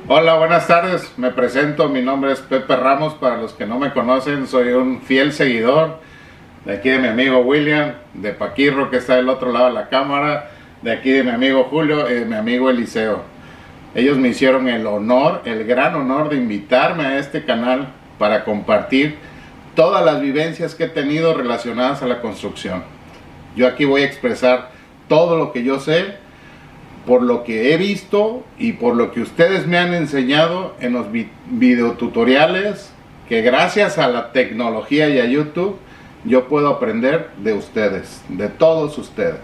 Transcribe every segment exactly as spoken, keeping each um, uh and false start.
Hola, buenas tardes, me presento, mi nombre es Pepe Ramos, para los que no me conocen, soy un fiel seguidor de aquí de mi amigo William, de Paquirro, que está del otro lado de la cámara, de aquí de mi amigo Julio y de mi amigo Eliseo. Ellos me hicieron el honor, el gran honor de invitarme a este canal para compartir todas las vivencias que he tenido relacionadas a la construcción. Yo aquí voy a expresar todo lo que yo sé, por lo que he visto y por lo que ustedes me han enseñado en los videotutoriales, que gracias a la tecnología y a YouTube yo puedo aprender de ustedes, de todos ustedes.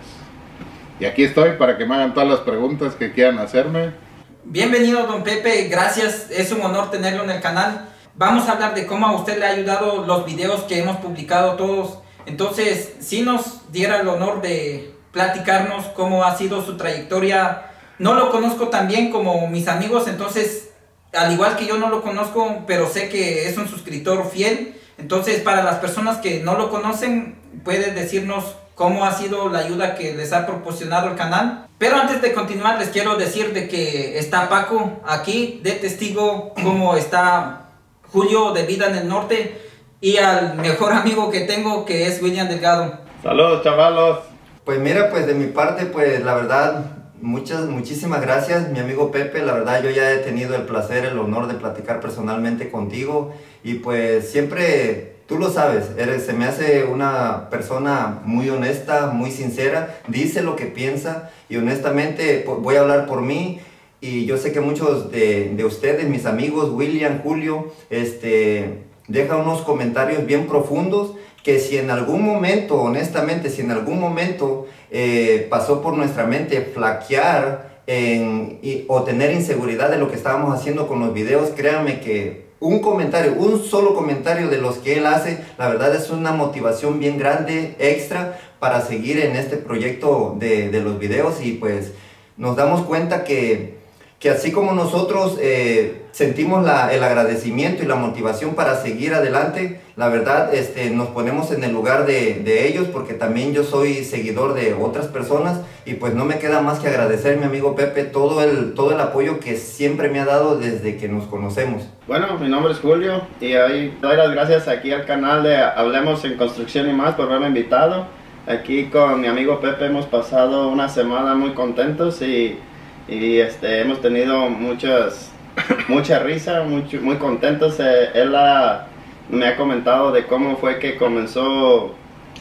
Y aquí estoy para que me hagan todas las preguntas que quieran hacerme. Bienvenido, don Pepe, gracias, es un honor tenerlo en el canal. Vamos a hablar de cómo a usted le ha ayudado los videos que hemos publicado todos. Entonces, si nos diera el honor de platicarnos cómo ha sido su trayectoria. No lo conozco tan bien como mis amigos, entonces, al igual que yo no lo conozco, pero sé que es un suscriptor fiel. Entonces, para las personas que no lo conocen, puede decirnos cómo ha sido la ayuda que les ha proporcionado el canal. Pero antes de continuar, les quiero decir de que está Paco aquí de testigo, como está Julio de Vida en el Norte, y al mejor amigo que tengo, que es William Delgado. Saludos, chavalos. Pues mira, pues de mi parte, pues la verdad, muchas, muchísimas gracias, mi amigo Pepe. La verdad, yo ya he tenido el placer, el honor de platicar personalmente contigo. Y pues siempre, tú lo sabes, eres, se me hace una persona muy honesta, muy sincera. Dice lo que piensa y honestamente, pues, voy a hablar por mí. Y yo sé que muchos de, de ustedes, mis amigos, William, Julio, este, dejan unos comentarios bien profundos, que si en algún momento, honestamente, si en algún momento eh, pasó por nuestra mente flaquear en, y, o tener inseguridad de lo que estábamos haciendo con los videos, créanme que un comentario, un solo comentario de los que él hace, la verdad es una motivación bien grande, extra, para seguir en este proyecto de, de los videos. Y pues nos damos cuenta que que así como nosotros eh, sentimos la, el agradecimiento y la motivación para seguir adelante, la verdad este, nos ponemos en el lugar de, de ellos, porque también yo soy seguidor de otras personas. Y pues no me queda más que agradecer, mi amigo Pepe, todo el, todo el apoyo que siempre me ha dado desde que nos conocemos. Bueno, mi nombre es Julio y hoy doy las gracias aquí al canal de Hablemos en Construcción y Más por haberme invitado. Aquí con mi amigo Pepe hemos pasado una semana muy contentos y Y este, hemos tenido muchas, mucha risa, mucho, muy contentos. Eh, él ha, me ha comentado de cómo fue que comenzó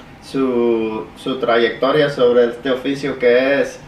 su, su trayectoria sobre este oficio que es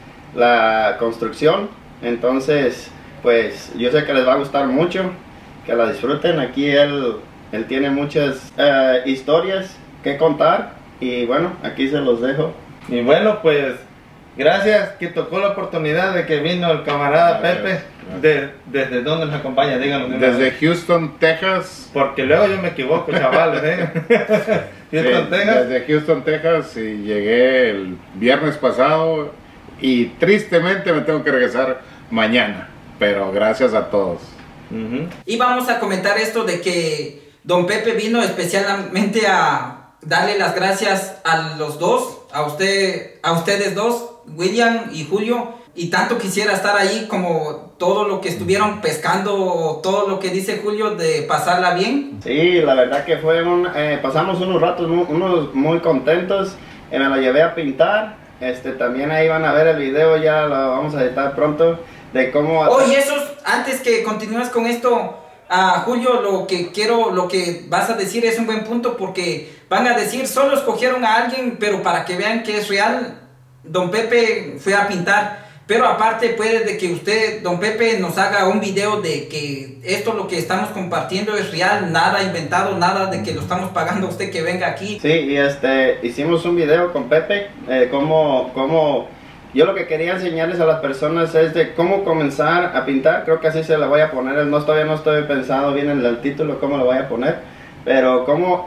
la construcción. Entonces, pues yo sé que les va a gustar mucho, que la disfruten. Aquí él, él tiene muchas eh, historias que contar y bueno, aquí se los dejo. Y bueno, pues gracias que tocó la oportunidad de que vino el camarada Gracias, Pepe. gracias. De, ¿Desde dónde nos acompaña? Díganos. Desde Houston, Texas. Porque luego yo me equivoco, chavales, ¿eh? Houston, Sí, Texas. desde Houston, Texas, y llegué el viernes pasado y tristemente me tengo que regresar mañana, pero gracias a todos. Uh-huh. Y vamos a comentar esto de que don Pepe vino especialmente a darle las gracias a los dos, a usted, a ustedes dos, William y Julio, y tanto quisiera estar ahí como todo lo que estuvieron pescando, todo lo que dice Julio de pasarla bien. Sí, la verdad que fue un, eh, pasamos unos ratos muy, unos muy contentos. Eh, me la llevé a pintar. Este, también ahí van a ver el video, ya lo vamos a editar pronto, de cómo... Oye, esos, antes que continúes con esto, a Julio, lo que quiero, lo que vas a decir es un buen punto, porque van a decir, solo escogieron a alguien, pero para que vean que es real, don Pepe fue a pintar. Pero aparte puede de que usted, don Pepe, nos haga un video de que esto lo que estamos compartiendo es real, nada inventado, nada de que lo estamos pagando a usted que venga aquí. Sí, y este, hicimos un video con Pepe, eh, cómo, cómo, yo lo que quería enseñarles a las personas es de cómo comenzar a pintar. Creo que así se la voy a poner, no, todavía no estoy pensando bien en el título cómo lo voy a poner, pero cómo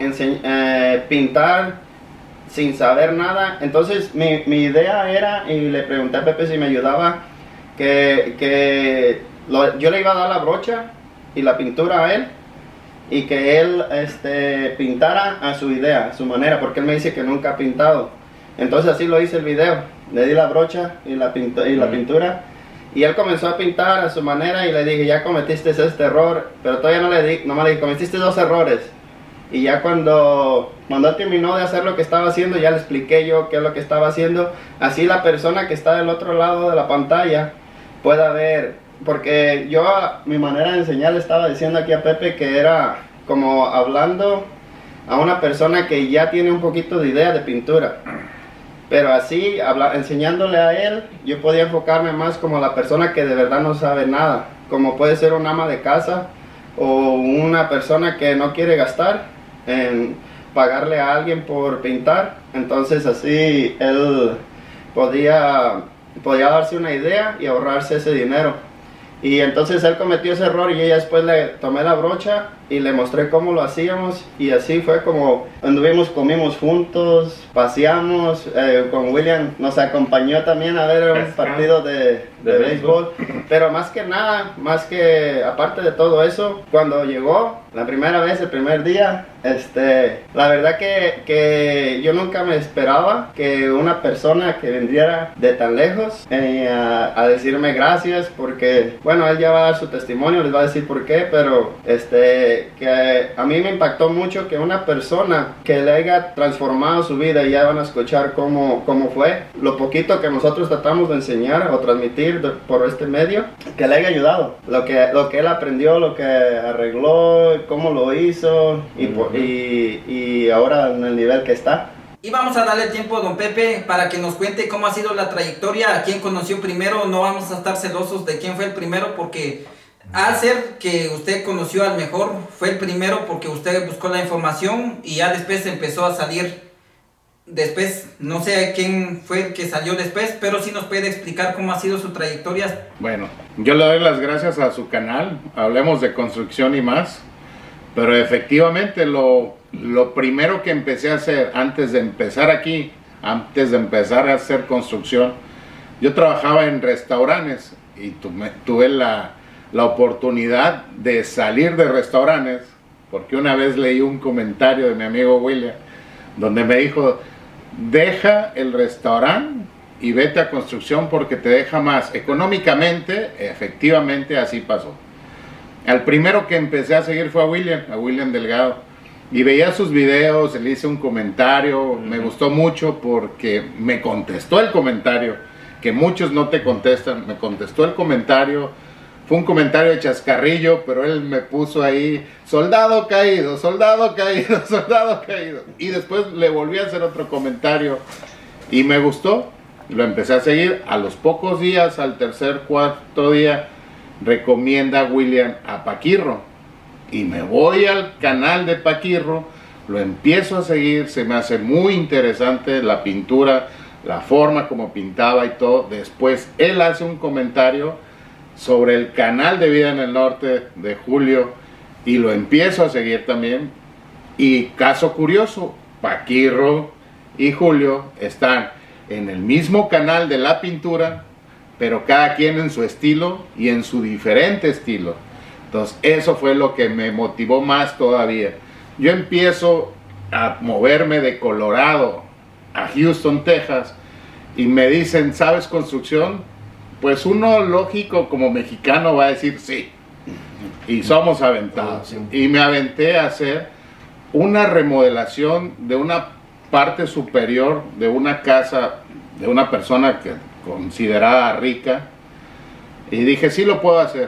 eh, pintar sin saber nada. Entonces mi, mi idea era, y le pregunté a Pepe si me ayudaba, que, que lo, yo le iba a dar la brocha y la pintura a él, y que él este, pintara a su idea, a su manera, porque él me dice que nunca ha pintado. Entonces así lo hice el video, le di la brocha y la, pinto, y la pintura, Y él comenzó a pintar a su manera y le dije, ya cometiste este error, pero todavía no le dije, nomás le dije, cometiste dos errores. Y ya cuando, cuando él terminó de hacer lo que estaba haciendo, ya le expliqué yo qué es lo que estaba haciendo. Así la persona que está del otro lado de la pantalla pueda ver, porque yo a mi manera de enseñar le estaba diciendo aquí a Pepe que era como hablando a una persona que ya tiene un poquito de idea de pintura. Pero así, habla, enseñándole a él, yo podía enfocarme más como la persona que de verdad no sabe nada. Como puede ser un ama de casa o una persona que no quiere gastar en pagarle a alguien por pintar. Entonces así él podía, podía darse una idea y ahorrarse ese dinero. Y entonces él cometió ese error y yo ya después le tomé la brocha y le mostré cómo lo hacíamos, y así fue como anduvimos, comimos juntos, paseamos, eh, con William nos acompañó también a ver un partido de, de, de béisbol, pero más que nada, más que aparte de todo eso, cuando llegó la primera vez, el primer día, este, la verdad que, que yo nunca me esperaba que una persona que vendría de tan lejos eh, a, a decirme gracias, porque bueno, él ya va a dar su testimonio, les va a decir por qué, pero este, que a mí me impactó mucho que una persona que le haya transformado su vida, y ya van a escuchar cómo, cómo fue, lo poquito que nosotros tratamos de enseñar o transmitir de, por este medio, que le haya ayudado, lo que, lo que él aprendió, lo que arregló, cómo lo hizo, y, uh-huh. y, y ahora en el nivel que está. Y vamos a darle tiempo a don Pepe para que nos cuente cómo ha sido la trayectoria, a quién conoció primero. No vamos a estar celosos de quién fue el primero, porque al ser que usted conoció al mejor, fue el primero porque usted buscó la información y ya después empezó a salir. Después, no sé quién fue el que salió después, pero sí nos puede explicar cómo ha sido su trayectoria. Bueno, yo le doy las gracias a su canal, Hablemos de Construcción y Más, pero efectivamente lo, lo primero que empecé a hacer antes de empezar aquí, antes de empezar a hacer construcción, yo trabajaba en restaurantes y tuve, tuve la, la oportunidad de salir de restaurantes, porque una vez leí un comentario de mi amigo William, donde me dijo, deja el restaurante y vete a construcción porque te deja más económicamente. Efectivamente así pasó. Al primero que empecé a seguir fue a William, a William Delgado, y veía sus videos, le hice un comentario, uh-huh. Me gustó mucho porque me contestó el comentario, que muchos no te contestan, me contestó el comentario. Fue un comentario de chascarrillo, pero él me puso ahí, soldado caído, soldado caído, soldado caído. Y después le volví a hacer otro comentario y me gustó. Lo empecé a seguir. A los pocos días, al tercer, cuarto día, recomienda a William a Paquirro. Y me voy al canal de Paquirro, lo empiezo a seguir, se me hace muy interesante la pintura, la forma como pintaba y todo. Después él hace un comentario sobre el canal de Vida en el Norte de Julio y lo empiezo a seguir también. Y caso curioso, Paquirro y Julio están en el mismo canal de la pintura, pero cada quien en su estilo y en su diferente estilo. Entonces eso fue lo que me motivó más todavía. Yo empiezo a moverme de Colorado a Houston, Texas, y me dicen, ¿sabes construcción? Pues uno lógico como mexicano va a decir sí, y somos aventados. Y me aventé a hacer una remodelación de una parte superior de una casa de una persona que considerada rica, y dije sí lo puedo hacer.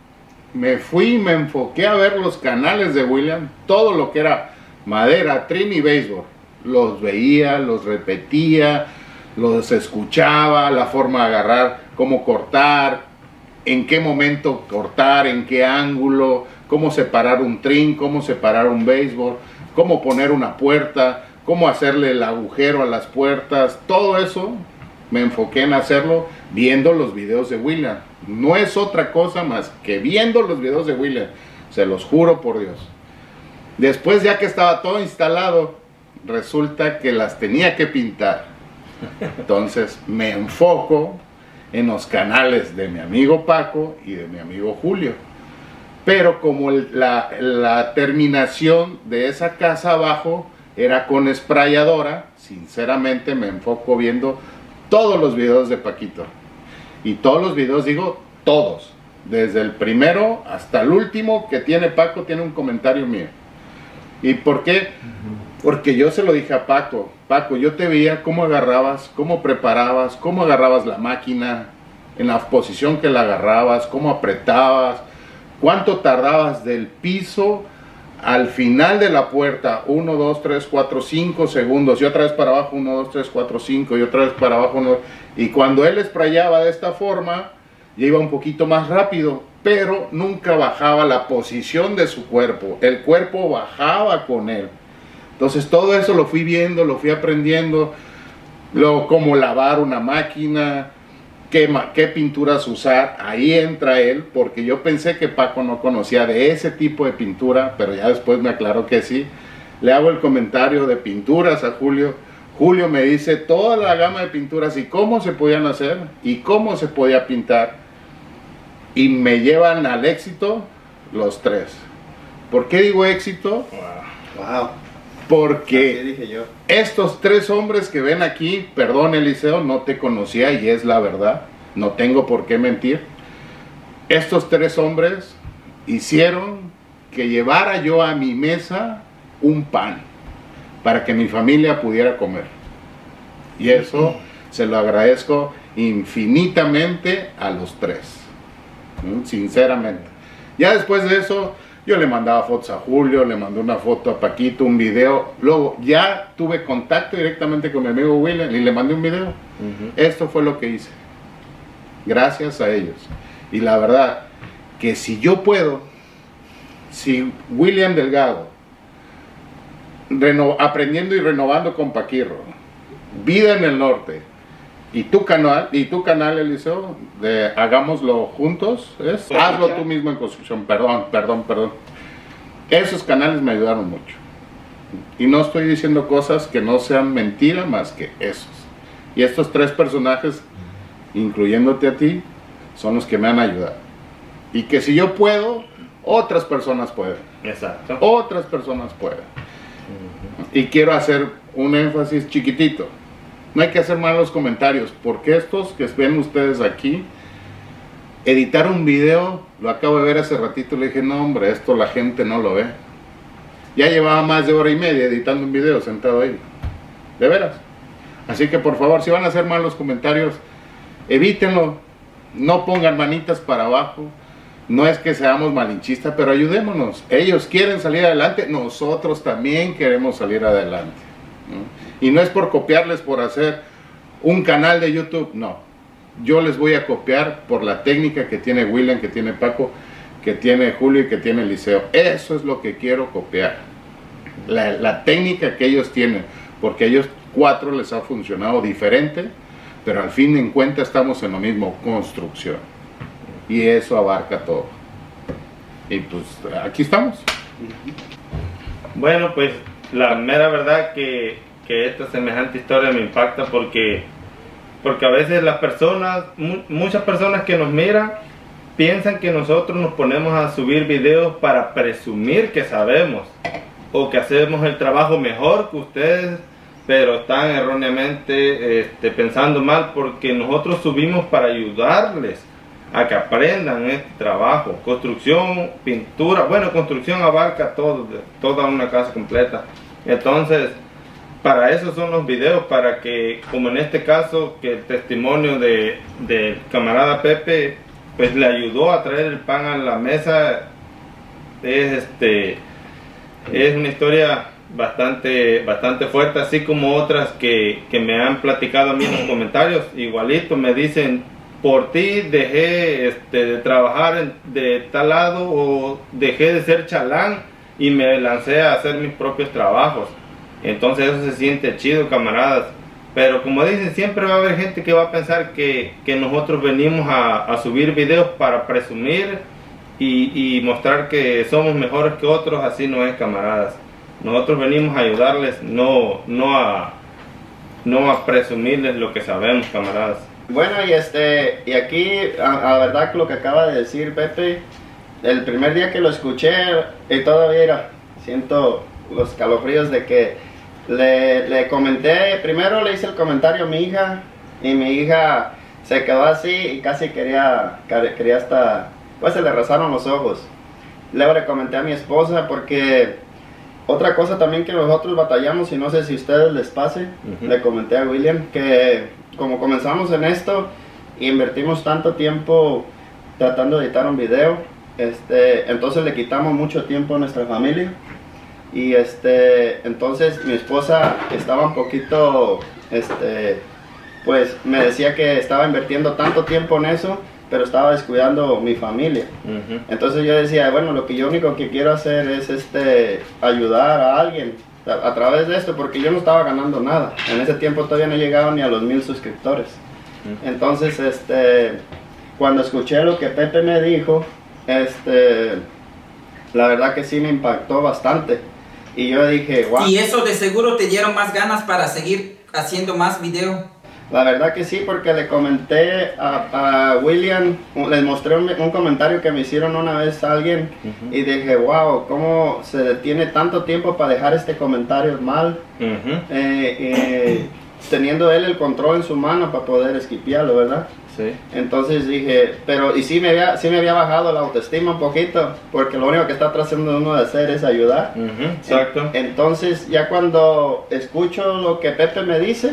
Me fui y me enfoqué a ver los canales de William, todo lo que era madera, trim y béisbol, los veía, los repetía, los escuchaba, la forma de agarrar, cómo cortar, en qué momento cortar, en qué ángulo, cómo separar un trim, cómo separar un béisbol, cómo poner una puerta, cómo hacerle el agujero a las puertas. Todo eso me enfoqué en hacerlo viendo los videos de William. No es otra cosa más que viendo los videos de William, se los juro por Dios. Después, ya que estaba todo instalado, resulta que las tenía que pintar. Entonces me enfoco en los canales de mi amigo Paco y de mi amigo Julio. Pero como el, la, la terminación de esa casa abajo era con esprayadora, sinceramente me enfoco viendo todos los videos de Paquito. Y todos los videos, digo, todos, desde el primero hasta el último que tiene Paco, tiene un comentario mío. ¿Y por qué? Porque yo se lo dije a Paco. Paco, yo te veía cómo agarrabas, cómo preparabas, cómo agarrabas la máquina, en la posición que la agarrabas, cómo apretabas, cuánto tardabas del piso al final de la puerta, uno, dos, tres, cuatro, cinco segundos, y otra vez para abajo, uno, dos, tres, cuatro, cinco, y otra vez para abajo, uno, y cuando él sprayaba de esta forma, ya iba un poquito más rápido, pero nunca bajaba la posición de su cuerpo, el cuerpo bajaba con él. Entonces todo eso lo fui viendo, lo fui aprendiendo, lo, cómo lavar una máquina, qué, qué pinturas usar. Ahí entra él, porque yo pensé que Paco no conocía de ese tipo de pintura, pero ya después me aclaró que sí. Le hago el comentario de pinturas a Julio. Julio me dice toda la gama de pinturas y cómo se podían hacer y cómo se podía pintar. Y me llevan al éxito los tres. ¿Por qué digo éxito? Wow. Wow. Porque así dije yo. Estos tres hombres que ven aquí, perdón Eliseo, no te conocía y es la verdad, no tengo por qué mentir. Estos tres hombres hicieron que llevara yo a mi mesa un pan para que mi familia pudiera comer. Y eso se lo agradezco infinitamente a los tres, sinceramente. Ya después de eso, yo le mandaba fotos a Julio, le mandé una foto a Paquito, un video. Luego ya tuve contacto directamente con mi amigo William y le mandé un video. Uh-huh. Esto fue lo que hice. Gracias a ellos. Y la verdad, que si yo puedo, si William Delgado, reno, aprendiendo y renovando con Paquirro, Vida en el Norte, y tu canal, y tu canal Eliseo, de Hagámoslo Juntos, ¿es? Hazlo tú mismo en construcción, perdón, perdón, perdón. Esos canales me ayudaron mucho. Y no estoy diciendo cosas que no sean mentira más que esos. Y estos tres personajes, incluyéndote a ti, son los que me han ayudado. Y que si yo puedo, otras personas pueden. Exacto. Otras personas pueden. Uh-huh. Y quiero hacer un énfasis chiquitito. No hay que hacer malos comentarios, porque estos que ven ustedes aquí, editar un video, lo acabo de ver hace ratito, le dije, no hombre, esto la gente no lo ve. Ya llevaba más de hora y media editando un video sentado ahí, de veras. Así que por favor, si van a hacer malos comentarios, evítenlo, no pongan manitas para abajo. No es que seamos malinchistas, pero ayudémonos. Ellos quieren salir adelante, nosotros también queremos salir adelante, ¿no? Y no es por copiarles por hacer un canal de YouTube, no. Yo les voy a copiar por la técnica que tiene William, que tiene Paco, que tiene Julio y que tiene Eliseo. Eso es lo que quiero copiar. La, la técnica que ellos tienen, porque a ellos cuatro les ha funcionado diferente, pero al fin de cuentas estamos en lo mismo, construcción. Y eso abarca todo. Y pues aquí estamos. Bueno, pues la mera verdad que, que esta semejante historia me impacta porque, porque a veces las personas, mu muchas personas que nos miran, piensan que nosotros nos ponemos a subir videos para presumir que sabemos o que hacemos el trabajo mejor que ustedes, pero están erróneamente este, pensando mal, porque nosotros subimos para ayudarles a que aprendan este trabajo. Construcción, pintura, bueno, construcción abarca todo, toda una casa completa. Entonces, para eso son los videos, para que, como en este caso, que el testimonio de, del camarada Pepe, pues le ayudó a traer el pan a la mesa. Es, este, es una historia bastante, bastante fuerte, así como otras que, que me han platicado a mí en los comentarios. Igualito me dicen, por ti dejé este, de trabajar en, de tal lado, o dejé de ser chalán y me lancé a hacer mis propios trabajos. Entonces eso se siente chido, camaradas. Pero como dicen, siempre va a haber gente que va a pensar que, que nosotros venimos a, a subir videos para presumir y, y mostrar que somos mejores que otros. Así no es, camaradas. Nosotros venimos a ayudarles, no, no, a, no a presumirles lo que sabemos, camaradas. Bueno, y este y aquí, a, a la verdad, lo que acaba de decir Pepe, el primer día que lo escuché, y todavía era, siento los calofríos de que le, le comenté, primero le hice el comentario a mi hija, y mi hija se quedó así y casi quería, quería hasta, pues se le rezaron los ojos. Luego le comenté a mi esposa porque otra cosa también que nosotros batallamos, y no sé si a ustedes les pase, uh-huh. le comenté a William que como comenzamos en esto, invertimos tanto tiempo tratando de editar un video, este, entonces le quitamos mucho tiempo a nuestra familia. Y este, entonces mi esposa estaba un poquito, este, pues me decía que estaba invirtiendo tanto tiempo en eso, pero estaba descuidando mi familia. Uh-huh. Entonces yo decía, bueno, lo que yo único que quiero hacer es este, ayudar a alguien a, a través de esto, porque yo no estaba ganando nada. En ese tiempo todavía no llegaba ni a los mil suscriptores. Uh-huh. Entonces, este, cuando escuché lo que Pepe me dijo, este, la verdad que sí me impactó bastante. Y yo dije, wow. Y eso de seguro te dieron más ganas para seguir haciendo más video. La verdad que sí, porque le comenté a, a William, les mostré un, un comentario que me hicieron una vez a alguien, uh-huh. y dije, wow, cómo se detiene tanto tiempo para dejar este comentario mal, uh-huh. eh, eh, teniendo él el control en su mano para poder esquipearlo, ¿verdad? Sí. Entonces dije, pero y sí me, había, sí me había bajado la autoestima un poquito, porque lo único que está tratando uno de hacer es ayudar. Uh-huh. Exacto. Entonces ya cuando escucho lo que Pepe me dice,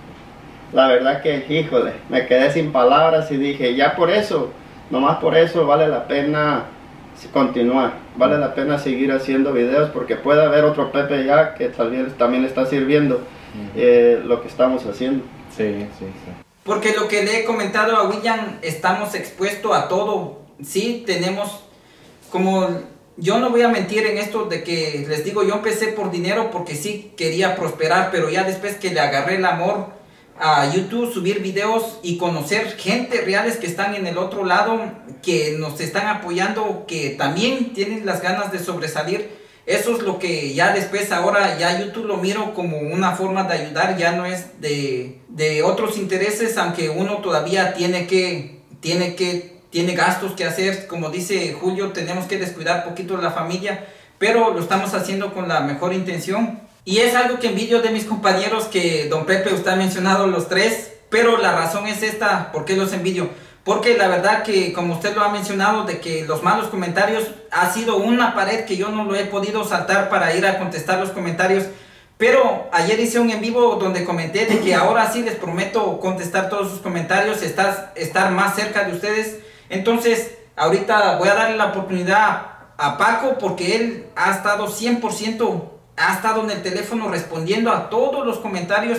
la verdad que, híjole, me quedé sin palabras y dije, ya por eso, nomás por eso vale la pena continuar, vale la pena seguir haciendo videos, porque puede haber otro Pepe ya que también, también le está sirviendo uh-huh. eh, lo que estamos haciendo. Sí, sí, sí. Porque lo que le he comentado a William, estamos expuestos a todo. Sí, tenemos, como yo no voy a mentir en esto de que les digo, yo empecé por dinero porque sí quería prosperar, pero ya después que le agarré el amor a YouTube, subir videos y conocer gente reales que están en el otro lado, que nos están apoyando, que también tienen las ganas de sobresalir. Eso es lo que ya después, ahora ya YouTube lo miro como una forma de ayudar, ya no es de, de otros intereses, aunque uno todavía tiene que, tiene que, tiene gastos que hacer. Como dice Julio, tenemos que descuidar poquito la familia, pero lo estamos haciendo con la mejor intención. Y es algo que envidio de mis compañeros, que don Pepe, usted ha mencionado los tres, pero la razón es esta. ¿Por qué los envidio? Porque la verdad que, como usted lo ha mencionado, de que los malos comentarios ha sido una pared que yo no lo he podido saltar para ir a contestar los comentarios. Pero ayer hice un en vivo donde comenté de que ahora sí les prometo contestar todos sus comentarios, estar, estar más cerca de ustedes. Entonces, ahorita voy a darle la oportunidad a Paco, porque él ha estado cien por ciento... ha estado en el teléfono respondiendo a todos los comentarios,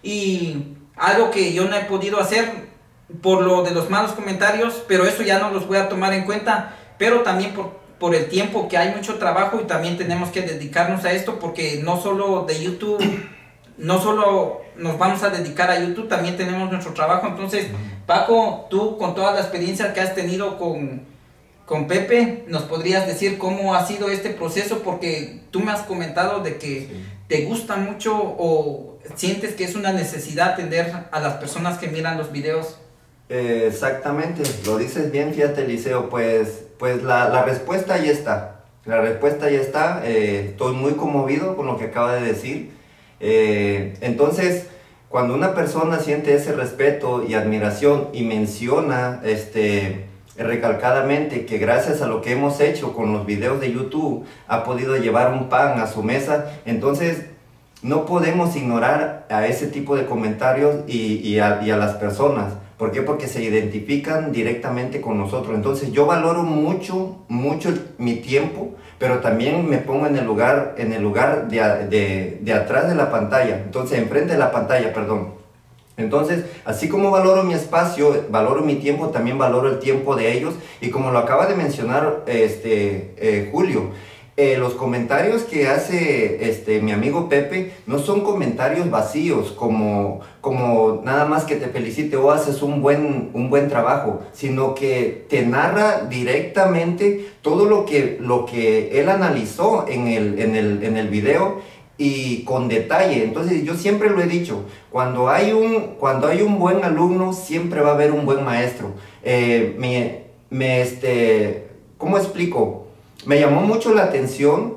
y algo que yo no he podido hacer por lo de los malos comentarios, pero eso ya no los voy a tomar en cuenta, pero también por, por el tiempo, que hay mucho trabajo y también tenemos que dedicarnos a esto, porque no solo de YouTube, no solo nos vamos a dedicar a YouTube, también tenemos nuestro trabajo. Entonces, Paco, tú con toda la experiencia que has tenido con... con Pepe, ¿nos podrías decir cómo ha sido este proceso? Porque tú me has comentado de que sí. te gusta mucho, o sientes que es una necesidad atender a las personas que miran los videos. Eh, exactamente, lo dices bien, fíjate, Eliseo, pues, pues la, la respuesta ya está, la respuesta ya está, eh, estoy muy conmovido con lo que acaba de decir. Eh, entonces, cuando una persona siente ese respeto y admiración y menciona, este... recalcadamente, que gracias a lo que hemos hecho con los videos de YouTube ha podido llevar un pan a su mesa, entonces no podemos ignorar a ese tipo de comentarios y, y, a, y a las personas. ¿Por qué? Porque se identifican directamente con nosotros. Entonces yo valoro mucho, mucho mi tiempo, pero también me pongo en el lugar, en el lugar de, de, de atrás de la pantalla, entonces enfrente de la pantalla, perdón. Entonces, así como valoro mi espacio, valoro mi tiempo, también valoro el tiempo de ellos. Y como lo acaba de mencionar este, eh, Julio, eh, los comentarios que hace este, mi amigo Pepe no son comentarios vacíos, como, como nada más que te felicite o haces un buen, un buen trabajo, sino que te narra directamente todo lo que, lo que él analizó en el, en el, en el video, y con detalle. Entonces yo siempre lo he dicho, cuando hay un, cuando hay un buen alumno, siempre va a haber un buen maestro. Eh, me, me, este, ¿cómo explico? Me llamó mucho la atención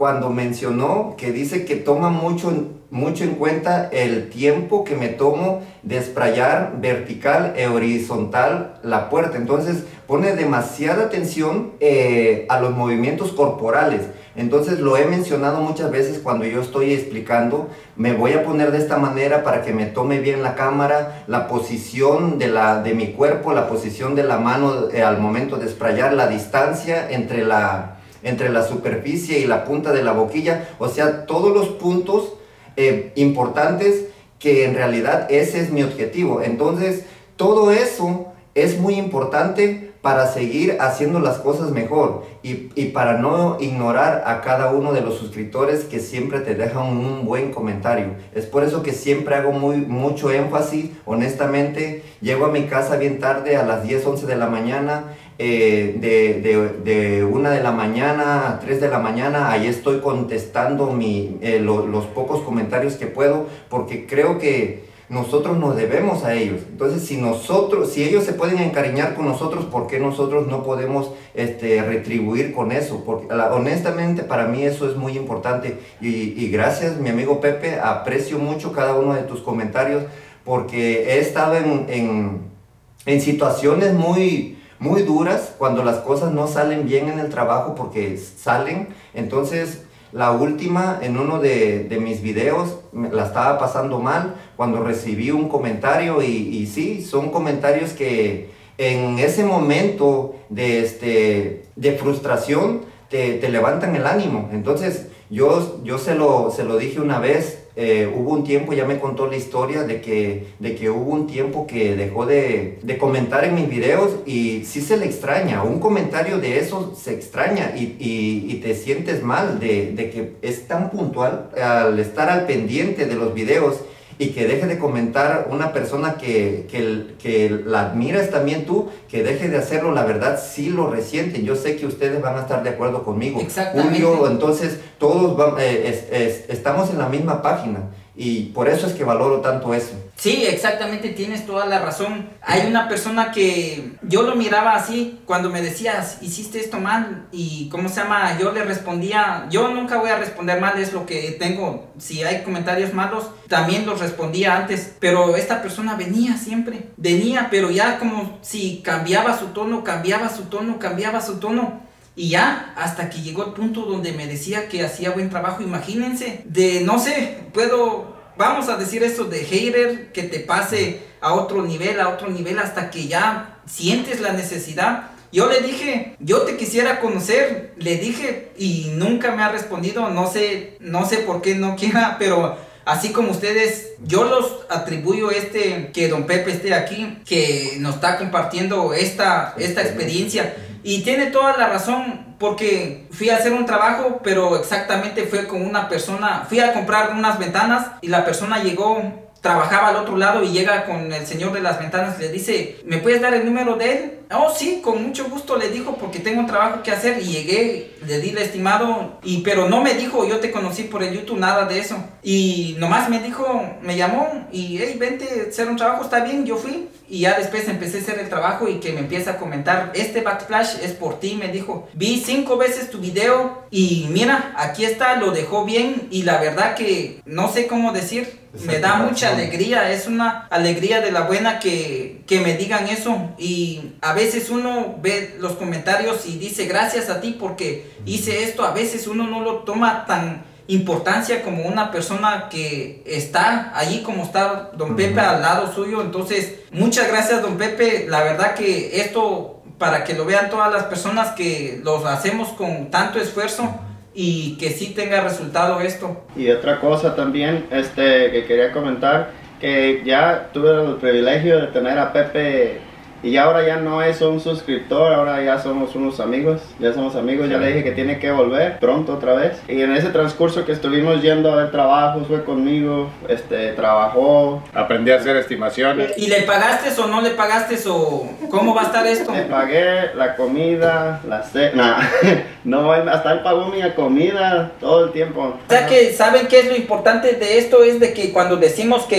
cuando mencionó que dice que toma mucho, mucho en cuenta el tiempo que me tomo de sprayar vertical e horizontal la puerta. Entonces pone demasiada atención eh, a los movimientos corporales. Entonces lo he mencionado muchas veces cuando yo estoy explicando, me voy a poner de esta manera para que me tome bien la cámara, la posición de, la, de mi cuerpo, la posición de la mano eh, al momento de sprayar, la distancia entre la, entre la superficie y la punta de la boquilla, o sea, todos los puntos eh, importantes que en realidad ese es mi objetivo. Entonces todo eso es muy importante para seguir haciendo las cosas mejor y, y para no ignorar a cada uno de los suscriptores que siempre te dejan un buen comentario. Es por eso que siempre hago muy, mucho énfasis. Honestamente, llego a mi casa bien tarde, a las diez, once de la mañana, eh, de, de, de una de la mañana a tres de la mañana, ahí estoy contestando mi, eh, lo, los pocos comentarios que puedo, porque creo que nosotros nos debemos a ellos. Entonces, si nosotros, si ellos se pueden encariñar con nosotros, ¿por qué nosotros no podemos este, retribuir con eso? Porque la, honestamente para mí eso es muy importante. Y, y gracias, mi amigo Pepe, aprecio mucho cada uno de tus comentarios, porque he estado en, en, en situaciones muy, muy duras cuando las cosas no salen bien en el trabajo, porque salen. Entonces, la última, en uno de, de mis videos, me la estaba pasando mal cuando recibí un comentario y, y sí, son comentarios que en ese momento de, este, de frustración te, te levantan el ánimo. Entonces yo, yo se, lo, se lo dije una vez, eh, hubo un tiempo, ya me contó la historia de que, de que hubo un tiempo que dejó de, de comentar en mis videos y sí se le extraña, un comentario de eso se extraña y, y, y te sientes mal de, de que es tan puntual al estar al pendiente de los videos y que deje de comentar una persona que, que, que la admiras también tú, que deje de hacerlo, la verdad sí lo resienten. Yo sé que ustedes van a estar de acuerdo conmigo. Exactamente. Julio, entonces todos van, eh, es, es, estamos en la misma página y por eso es que valoro tanto eso. Sí, exactamente, tienes toda la razón. Hay una persona que yo lo miraba así, cuando me decías, hiciste esto mal, y ¿cómo se llama? Yo le respondía, yo nunca voy a responder mal, es lo que tengo. Si hay comentarios malos, también los respondía antes, pero esta persona venía siempre, venía, pero ya como si cambiaba su tono, cambiaba su tono, cambiaba su tono. Y ya, hasta que llegó el punto donde me decía que hacía buen trabajo. Imagínense, de, no sé, puedo... Vamos a decir eso de hater, que te pase a otro nivel, a otro nivel, hasta que ya sientes la necesidad. Yo le dije, yo te quisiera conocer, le dije, y nunca me ha respondido, no sé, no sé por qué no quiera, pero así como ustedes, yo los atribuyo este, que don Pepe esté aquí, que nos está compartiendo esta, esta experiencia. Y tiene toda la razón, porque fui a hacer un trabajo, pero exactamente fue con una persona, fui a comprar unas ventanas y la persona llegó, trabajaba al otro lado y llega con el señor de las ventanas, le dice, ¿me puedes dar el número de él? Oh, sí, con mucho gusto, le dijo, porque tengo un trabajo que hacer. Y llegué, le di el estimado, y, pero no me dijo, yo te conocí por el YouTube, nada de eso. Y nomás me dijo, me llamó y, hey, vente a hacer un trabajo, está bien, yo fui. Y ya después empecé a hacer el trabajo y que me empieza a comentar, este backsplash es por ti, me dijo. Vi cinco veces tu video y mira, aquí está, lo dejó bien. Y la verdad que no sé cómo decir, me da mucha alegría, es una alegría de la buena que, que me digan eso. Y a veces uno ve los comentarios y dice gracias a ti porque hice esto. A veces uno no lo toma tan importancia como una persona que está allí como está don Pepe al lado suyo. Entonces, muchas gracias don Pepe, la verdad que esto, para que lo vean todas las personas que los hacemos con tanto esfuerzo y que sí tenga resultado esto. Y otra cosa también este, que quería comentar, que ya tuve el privilegio de tener a Pepe. Y ahora ya no es un suscriptor, ahora ya somos unos amigos, ya somos amigos, ya le dije que tiene que volver pronto otra vez. Y en ese transcurso que estuvimos yendo a ver trabajos, fue conmigo, este, trabajó. Aprendí a hacer estimaciones. ¿Y le pagaste o no le pagaste o cómo va a estar esto? Le pagué la comida, la cena, no, hasta él pagó mi comida todo el tiempo. O sea que, ¿saben qué es lo importante de esto? Es de que cuando decimos que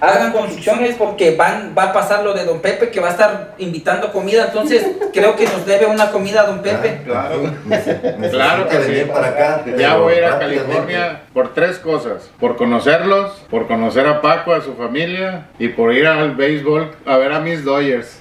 hagan construcciones porque van, va a pasar lo de Don Pepe, que va a estar invitando comida, entonces creo que nos debe una comida a Don Pepe. Claro, Necesita claro que venir sí. para acá. Ya pero voy a ir a rápidamente. California por tres cosas: por conocerlos, por conocer a Paco, a su familia, y por ir al béisbol a ver a mis Dodgers.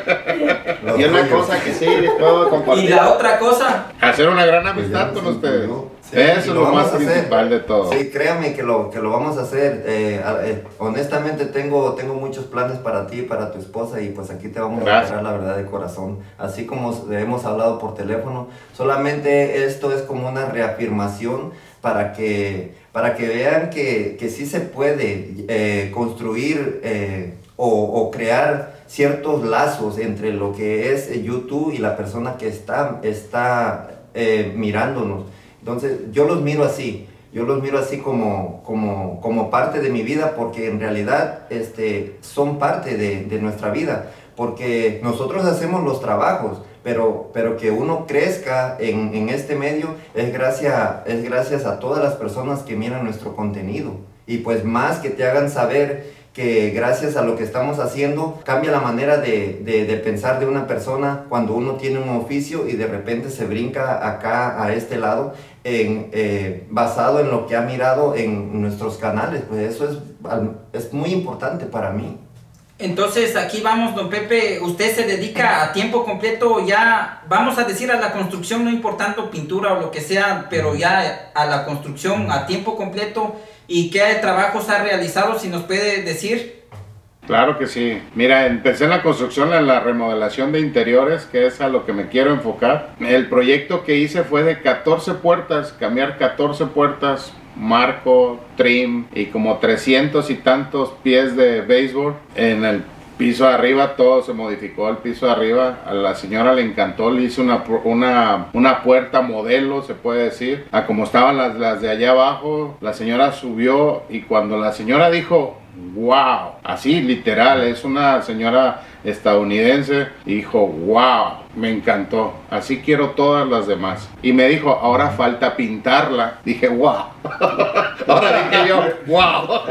Los Y una tuyos. cosa que sí les puedo compartir. Y la otra cosa, Hacer una gran amistad Pues ya con nos ustedes. incluyó. Sí, Eso y es lo lo vamos más a hacer. principal de todo. Sí, créame que lo, que lo vamos a hacer. Eh, a- eh, honestamente tengo, tengo muchos planes para ti, para tu esposa, y pues aquí te vamos Gracias. a esperar la verdad de corazón. Así como hemos hablado por teléfono, solamente esto es como una reafirmación para que, para que vean que, que sí se puede eh, construir eh, o, o crear ciertos lazos entre lo que es YouTube y la persona que está, está eh, mirándonos. Entonces yo los miro así, yo los miro así como, como, como parte de mi vida, porque en realidad este, son parte de, de nuestra vida, porque nosotros hacemos los trabajos, pero, pero que uno crezca en, en este medio es gracias, es gracias a todas las personas que miran nuestro contenido, y pues más que te hagan saber que gracias a lo que estamos haciendo cambia la manera de, de, de pensar de una persona cuando uno tiene un oficio y de repente se brinca acá a este lado en, eh, basado en lo que ha mirado en nuestros canales. Pues eso es, es muy importante para mí. entonces aquí vamos, Don Pepe, usted se dedica a tiempo completo ya, vamos a decir, a la construcción, no importando pintura o lo que sea, pero ya a la construcción a tiempo completo. ¿Y qué trabajos ha realizado, si nos puede decir? Claro que sí. Mira, empecé en la construcción, en la remodelación de interiores, que es a lo que me quiero enfocar. El proyecto que hice fue de catorce puertas, cambiar catorce puertas, marco, trim y como trescientos y tantos pies de béisbol. En el piso de arriba todo se modificó, el piso de arriba a la señora le encantó, le hice una, una, una puerta modelo, se puede decir, a como estaban las, las de allá abajo. La señora subió y cuando la señora dijo wow, así literal, es una señora estadounidense, dijo wow, me encantó, así quiero todas las demás. Y me dijo, ahora falta pintarla. Dije wow. Ahora dije yo wow.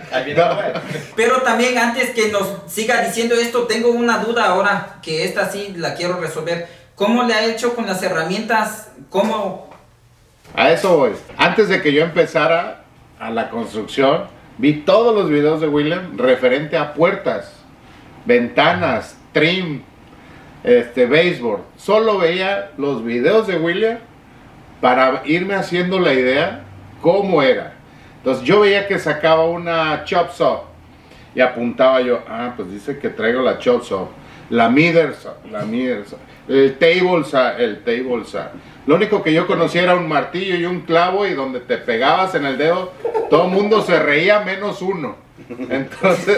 Pero también, antes que nos siga diciendo esto, tengo una duda ahora, que esta sí la quiero resolver. ¿Cómo le ha hecho con las herramientas? ¿Cómo? A eso voy. Antes de que yo empezara a la construcción, vi todos los videos de William referente a puertas, ventanas, trim, este, baseboard. Solo veía los videos de William para irme haciendo la idea cómo era. Entonces yo veía que sacaba una chop saw y apuntaba yo, ah, pues dice que traigo la chop saw, la miter saw, la miter saw, el table saw, el table saw. Lo único que yo conocía era un martillo y un clavo, y donde te pegabas en el dedo, todo el mundo se reía menos uno. Entonces,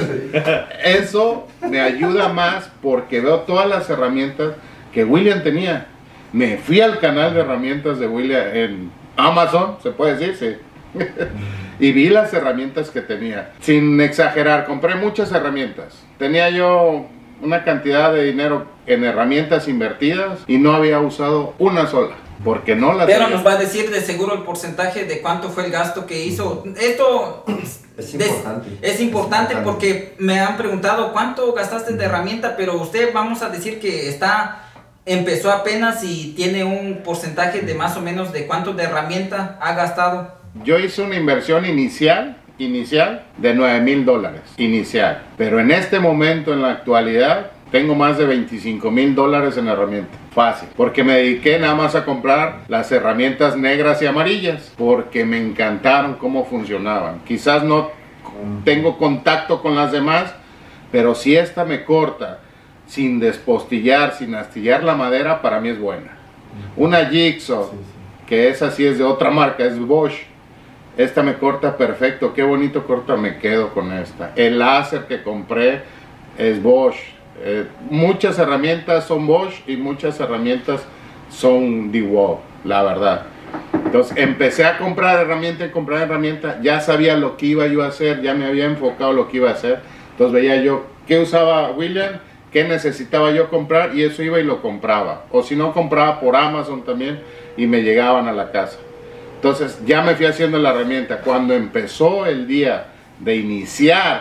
eso me ayuda más porque veo todas las herramientas que William tenía. Me fui al canal de herramientas de William en Amazon, se puede decir, sí. Y vi las herramientas que tenía. Sin exagerar, compré muchas herramientas. Tenía yo una cantidad de dinero en herramientas invertidas y no había usado una sola, porque no las Pero tenía. nos va a decir de seguro el porcentaje de cuánto fue el gasto que hizo. Esto Es des- importante. es importante Es importante. porque me han preguntado cuánto gastaste de herramienta, pero usted, vamos a decir que está, empezó apenas y tiene un porcentaje de más o menos de cuánto de herramienta ha gastado. Yo hice una inversión inicial, inicial de nueve mil dólares, inicial. Pero en este momento, en la actualidad, tengo más de veinticinco mil dólares en herramientas. Fácil. Porque me dediqué nada más a comprar las herramientas negras y amarillas. Porque me encantaron cómo funcionaban. Quizás no tengo contacto con las demás, pero si esta me corta sin despostillar, sin astillar la madera, para mí es buena. Una Jigsaw, Sí, sí. que esa sí es de otra marca, es Bosch. Esta me corta perfecto, qué bonito corta, me quedo con esta. El láser que compré es Bosch. Eh, muchas herramientas son Bosch y muchas herramientas son DeWalt, la verdad. Entonces empecé a comprar herramienta y comprar herramienta, ya sabía lo que iba yo a hacer, ya me había enfocado lo que iba a hacer. Entonces veía yo qué usaba William, qué necesitaba yo comprar, y eso iba y lo compraba. O si no, compraba por Amazon también y me llegaban a la casa. Entonces ya me fui haciendo la herramienta. Cuando empezó el día de iniciar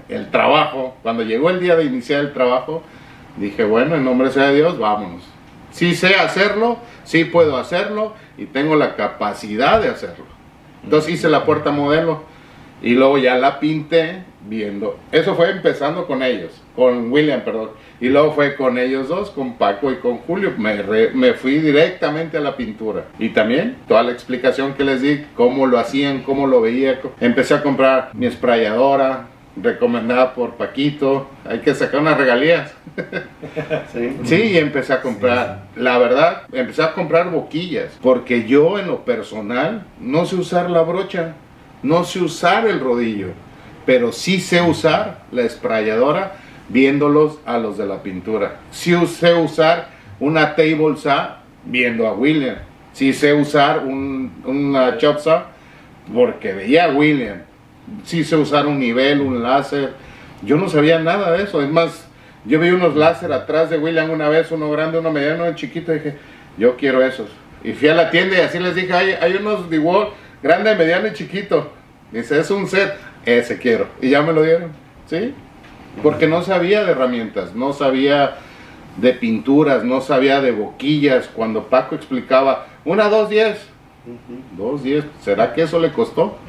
el trabajo, cuando llegó el día de iniciar el trabajo, dije, bueno, en nombre sea de Dios, vámonos. Sí sé hacerlo, sí puedo hacerlo y tengo la capacidad de hacerlo. Entonces hice la puerta modelo y luego ya la pinté viendo. Eso fue empezando con ellos, con William, perdón. Y luego fue con ellos dos, con Paco y con Julio. Me, re, me fui directamente a la pintura. Y también toda la explicación que les di, cómo lo hacían, cómo lo veía. Empecé a comprar mi sprayadora, recomendada por Paquito. Hay que sacar unas regalías. Sí, sí, y empecé a comprar. La verdad, empecé a comprar boquillas. Porque yo en lo personal no sé usar la brocha. No sé usar el rodillo. Pero sí sé usar la sprayadora viéndolos a los de la pintura. Sí sé usar una table saw viendo a William. Sí sé usar un, una chop saw porque veía a William. Sí sé usar un nivel, un láser. Yo no sabía nada de eso. Es más, yo vi unos láser atrás de William una vez, uno grande, uno mediano, uno chiquito. Y dije, yo quiero esos. Y fui a la tienda y así les dije, hay, hay unos DeWalt grande, mediano y chiquito. Dice, es un set. Ese quiero. Y ya me lo dieron. ¿Sí? Porque no sabía de herramientas, no sabía de pinturas, no sabía de boquillas. Cuando Paco explicaba, una, dos, diez. Dos, diez. ¿Será que eso le costó?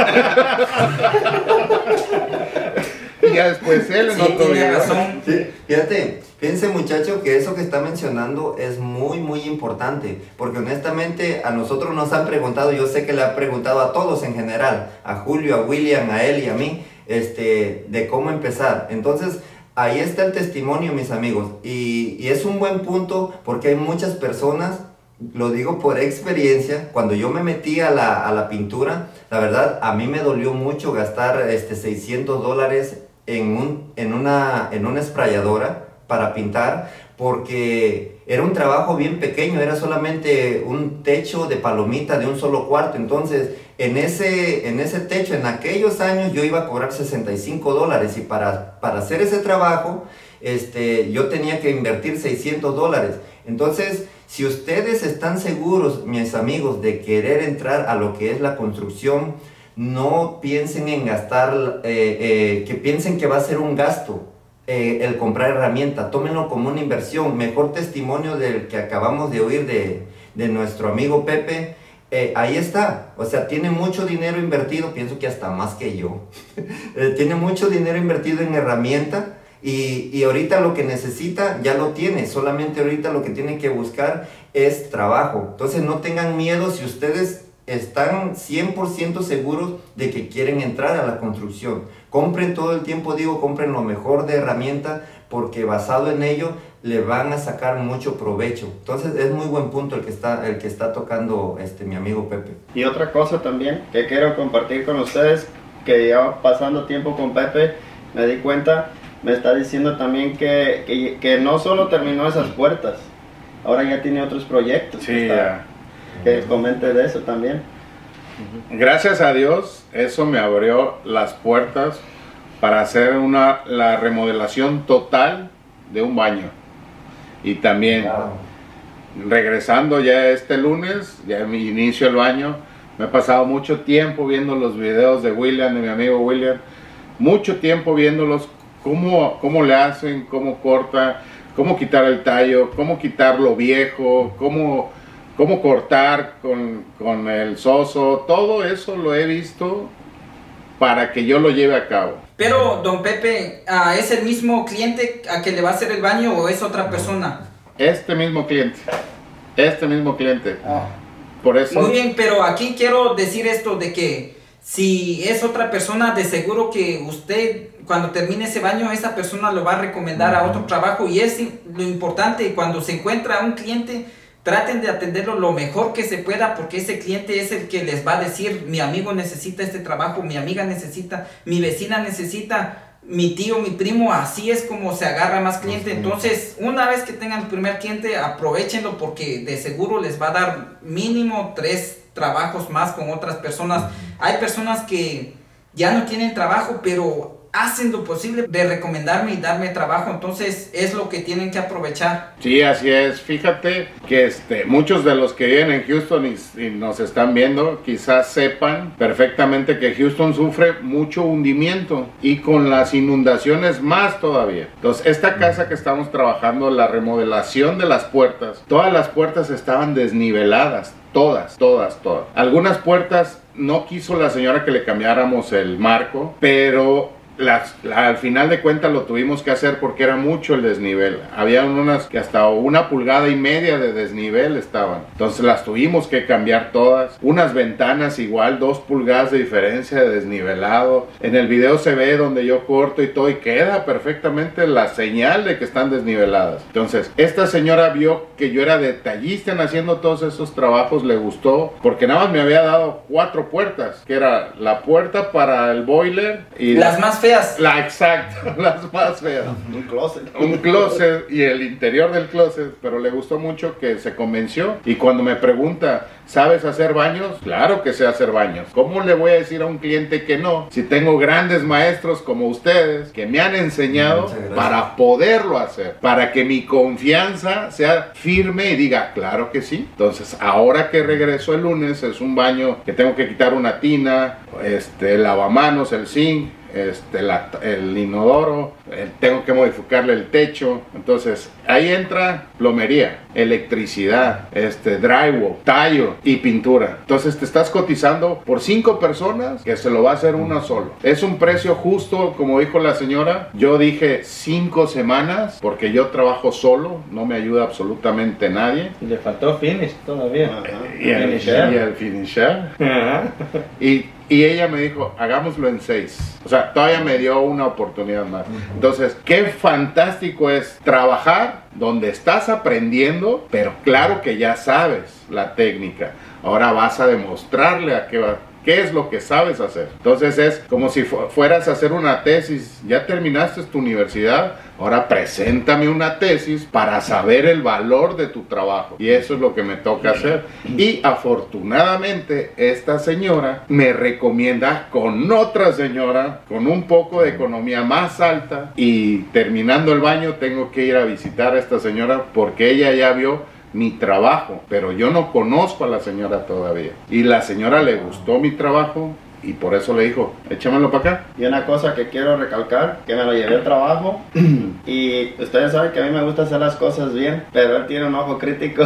Y ya después él sí, tiene razón. Sí, fíjate, fíjense muchachos que eso que está mencionando es muy muy importante, porque honestamente a nosotros nos han preguntado, yo sé que le han preguntado a todos en general, a Julio, a William, a él y a mí, este, de cómo empezar. Entonces ahí está el testimonio, mis amigos, y, y es un buen punto porque hay muchas personas, lo digo por experiencia, cuando yo me metí a la, a la pintura, la verdad a mí me dolió mucho gastar este, seiscientos dólares en, un, en, una, en una sprayadora para pintar, porque era un trabajo bien pequeño, era solamente un techo de palomita de un solo cuarto. Entonces en ese, en ese techo, en aquellos años yo iba a cobrar sesenta y cinco dólares, y para, para hacer ese trabajo este, yo tenía que invertir seiscientos dólares. Entonces, si ustedes están seguros, mis amigos, de querer entrar a lo que es la construcción, no piensen en gastar, eh, eh, que piensen que va a ser un gasto eh, el comprar herramienta. Tómenlo como una inversión. Mejor testimonio del que acabamos de oír de, de nuestro amigo Pepe. Eh, ahí está, o sea, tiene mucho dinero invertido, pienso que hasta más que yo. eh, tiene mucho dinero invertido en herramienta. Y, y ahorita lo que necesita ya lo tiene, solamente ahorita lo que tiene que buscar es trabajo. Entonces no tengan miedo si ustedes están cien por ciento seguros de que quieren entrar a la construcción. Compren todo el tiempo, digo, compren lo mejor de herramienta, porque basado en ello le van a sacar mucho provecho. Entonces es muy buen punto el que está, el que está tocando este, mi amigo Pepe. Y otra cosa también que quiero compartir con ustedes, que ya pasando tiempo con Pepe me di cuenta. Me está diciendo también que, que, que no solo terminó esas puertas, ahora ya tiene otros proyectos. Sí, ya. Que comente de eso también. Gracias a Dios, eso me abrió las puertas para hacer una, la remodelación total de un baño. Y también, wow, regresando ya este lunes, ya mi inicio el baño, me he pasado mucho tiempo viendo los videos de William, de mi amigo William, mucho tiempo viéndolos. Cómo, cómo le hacen, cómo corta, cómo quitar el tallo, cómo quitar lo viejo, cómo, cómo cortar con, con el soso. Todo eso lo he visto para que yo lo lleve a cabo. Pero, don Pepe, ¿es el mismo cliente a que le va a hacer el baño o es otra persona? Este mismo cliente, este mismo cliente. Oh. Por eso... Muy bien, pero aquí quiero decir esto de que si es otra persona, de seguro que usted, cuando termine ese baño, esa persona lo va a recomendar a otro trabajo, y es lo importante. Cuando se encuentra un cliente, traten de atenderlo lo mejor que se pueda, porque ese cliente es el que les va a decir, mi amigo necesita este trabajo, mi amiga necesita, mi vecina necesita, mi tío, mi primo. Así es como se agarra más cliente. Entonces, una vez que tengan el primer cliente, aprovechenlo, porque de seguro les va a dar mínimo tres trabajos más con otras personas. Hay personas que ya no tienen trabajo, pero hacen lo posible de recomendarme y darme trabajo, entonces es lo que tienen que aprovechar. Sí, así es. Fíjate que este, muchos de los que viven en Houston y, y nos están viendo quizás sepan perfectamente que Houston sufre mucho hundimiento y con las inundaciones más todavía. Entonces, esta casa que estamos trabajando, la remodelación de las puertas, todas las puertas estaban desniveladas. Todas, todas, todas. Algunas puertas no quiso la señora que le cambiáramos el marco, pero las, la, al final de cuentas lo tuvimos que hacer porque era mucho el desnivel. Había unas que hasta una pulgada y media de desnivel estaban. Entonces las tuvimos que cambiar todas. Unas ventanas igual, dos pulgadas de diferencia de desnivelado. En el video se ve donde yo corto y todo y queda perfectamente la señal de que están desniveladas. Entonces esta señora vio que yo era detallista en haciendo todos esos trabajos, le gustó porque nada más me había dado cuatro puertas, que era la puerta para el boiler y las más feas. La exacto, las más feas. Un closet. Un closet y el interior del closet, pero le gustó mucho que se convenció. Y cuando me pregunta, ¿sabes hacer baños? Claro que sé hacer baños. ¿Cómo le voy a decir a un cliente que no? Si tengo grandes maestros como ustedes que me han enseñado para poderlo hacer, para que mi confianza sea firme y diga, claro que sí. Entonces, ahora que regreso el lunes, es un baño que tengo que quitar una tina, este, el lavamanos, el zinc, Este, la, el inodoro, el, tengo que modificarle el techo. Entonces ahí entra plomería, electricidad, este, drywall, tallo y pintura. Entonces te estás cotizando por cinco personas que se lo va a hacer uno solo. Es un precio justo, como dijo la señora. Yo dije cinco semanas porque yo trabajo solo, no me ayuda absolutamente nadie. Le faltó finish todavía. Y el, y el finisher. y Y ella me dijo, hagámoslo en seis. O sea, todavía me dio una oportunidad más. Entonces, qué fantástico es trabajar donde estás aprendiendo, pero claro que ya sabes la técnica. Ahora vas a demostrarle a qué va. ¿Qué es lo que sabes hacer? Entonces es como si fu fueras a hacer una tesis. Ya terminaste tu universidad, ahora preséntame una tesis para saber el valor de tu trabajo. Y eso es lo que me toca hacer. Y afortunadamente esta señora me recomienda con otra señora con un poco de economía más alta. Y terminando el baño tengo que ir a visitar a esta señora porque ella ya vio mi trabajo, pero yo no conozco a la señora todavía. Y la señora le gustó mi trabajo y por eso le dijo, échamelo para acá. Y una cosa que quiero recalcar, que me lo llevé al trabajo y ustedes saben que a mí me gusta hacer las cosas bien, pero él tiene un ojo crítico.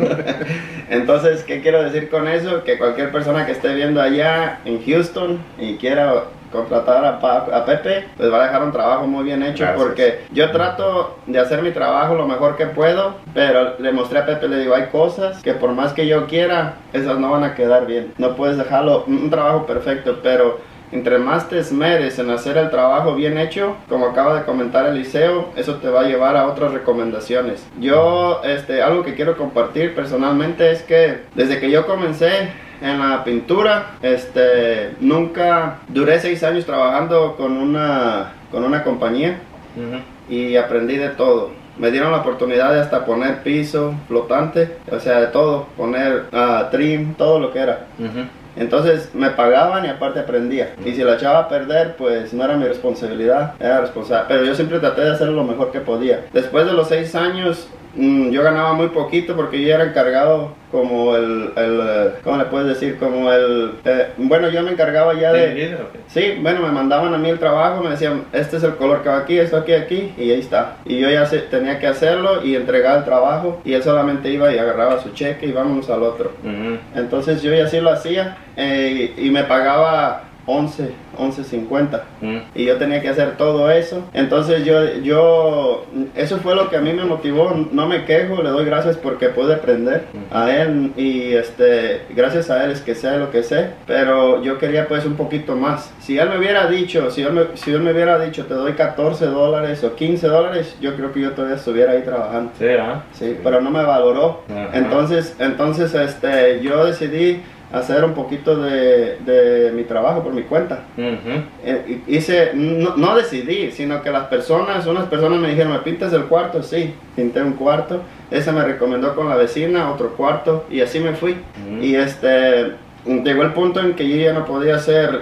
Entonces, ¿qué quiero decir con eso? Que cualquier persona que esté viendo allá en Houston y quiera contratar a, pa a Pepe, pues va a dejar un trabajo muy bien hecho. Gracias. Porque yo trato de hacer mi trabajo lo mejor que puedo, pero le mostré a Pepe, le digo, hay cosas que por más que yo quiera, esas no van a quedar bien. No puedes dejarlo un trabajo perfecto, pero entre más te esmeres en hacer el trabajo bien hecho, como acaba de comentar Eliseo, eso te va a llevar a otras recomendaciones. Yo, este, algo que quiero compartir personalmente es que desde que yo comencé en la pintura, este, nunca duré seis años trabajando con una, con una compañía. Uh-huh. Y aprendí de todo. Me dieron la oportunidad de hasta poner piso flotante, o sea, de todo, poner uh, trim, todo lo que era. Uh-huh. Entonces me pagaban y aparte aprendía. Y si la echaba a perder, pues no era mi responsabilidad, era responsable. Pero yo siempre traté de hacer lo mejor que podía. Después de los seis años, mmm, yo ganaba muy poquito porque yo era encargado como el, el ¿cómo le puedes decir? Como el, eh, bueno, yo me encargaba ya de... ¿Líder o qué? Sí, bueno, me mandaban a mí el trabajo, me decían, este es el color que va aquí, esto aquí, aquí, y ahí está. Y yo ya se, tenía que hacerlo y entregar el trabajo, y él solamente iba y agarraba su cheque y vámonos al otro. Uh-huh. Entonces yo ya sí lo hacía, eh, y me pagaba once, once cincuenta, mm. y yo tenía que hacer todo eso. Entonces yo, yo, eso fue lo que a mí me motivó. No me quejo, le doy gracias porque pude aprender mm. a él, y este, gracias a él es que sé lo que sé, pero yo quería pues un poquito más. Si él me hubiera dicho, si él me, si él me hubiera dicho te doy catorce dólares o quince dólares, yo creo que yo todavía estuviera ahí trabajando. Sí, ¿eh? Sí, sí, pero no me valoró. Ajá. Entonces, entonces este, yo decidí hacer un poquito de, de mi trabajo por mi cuenta. Uh-huh. eh, hice, no, no decidí, sino que las personas, unas personas me dijeron, ¿me pintas el cuarto? Sí, pinté un cuarto. Esa me recomendó con la vecina, otro cuarto, y así me fui. Uh-huh. Y este, llegó el punto en que yo ya no podía hacer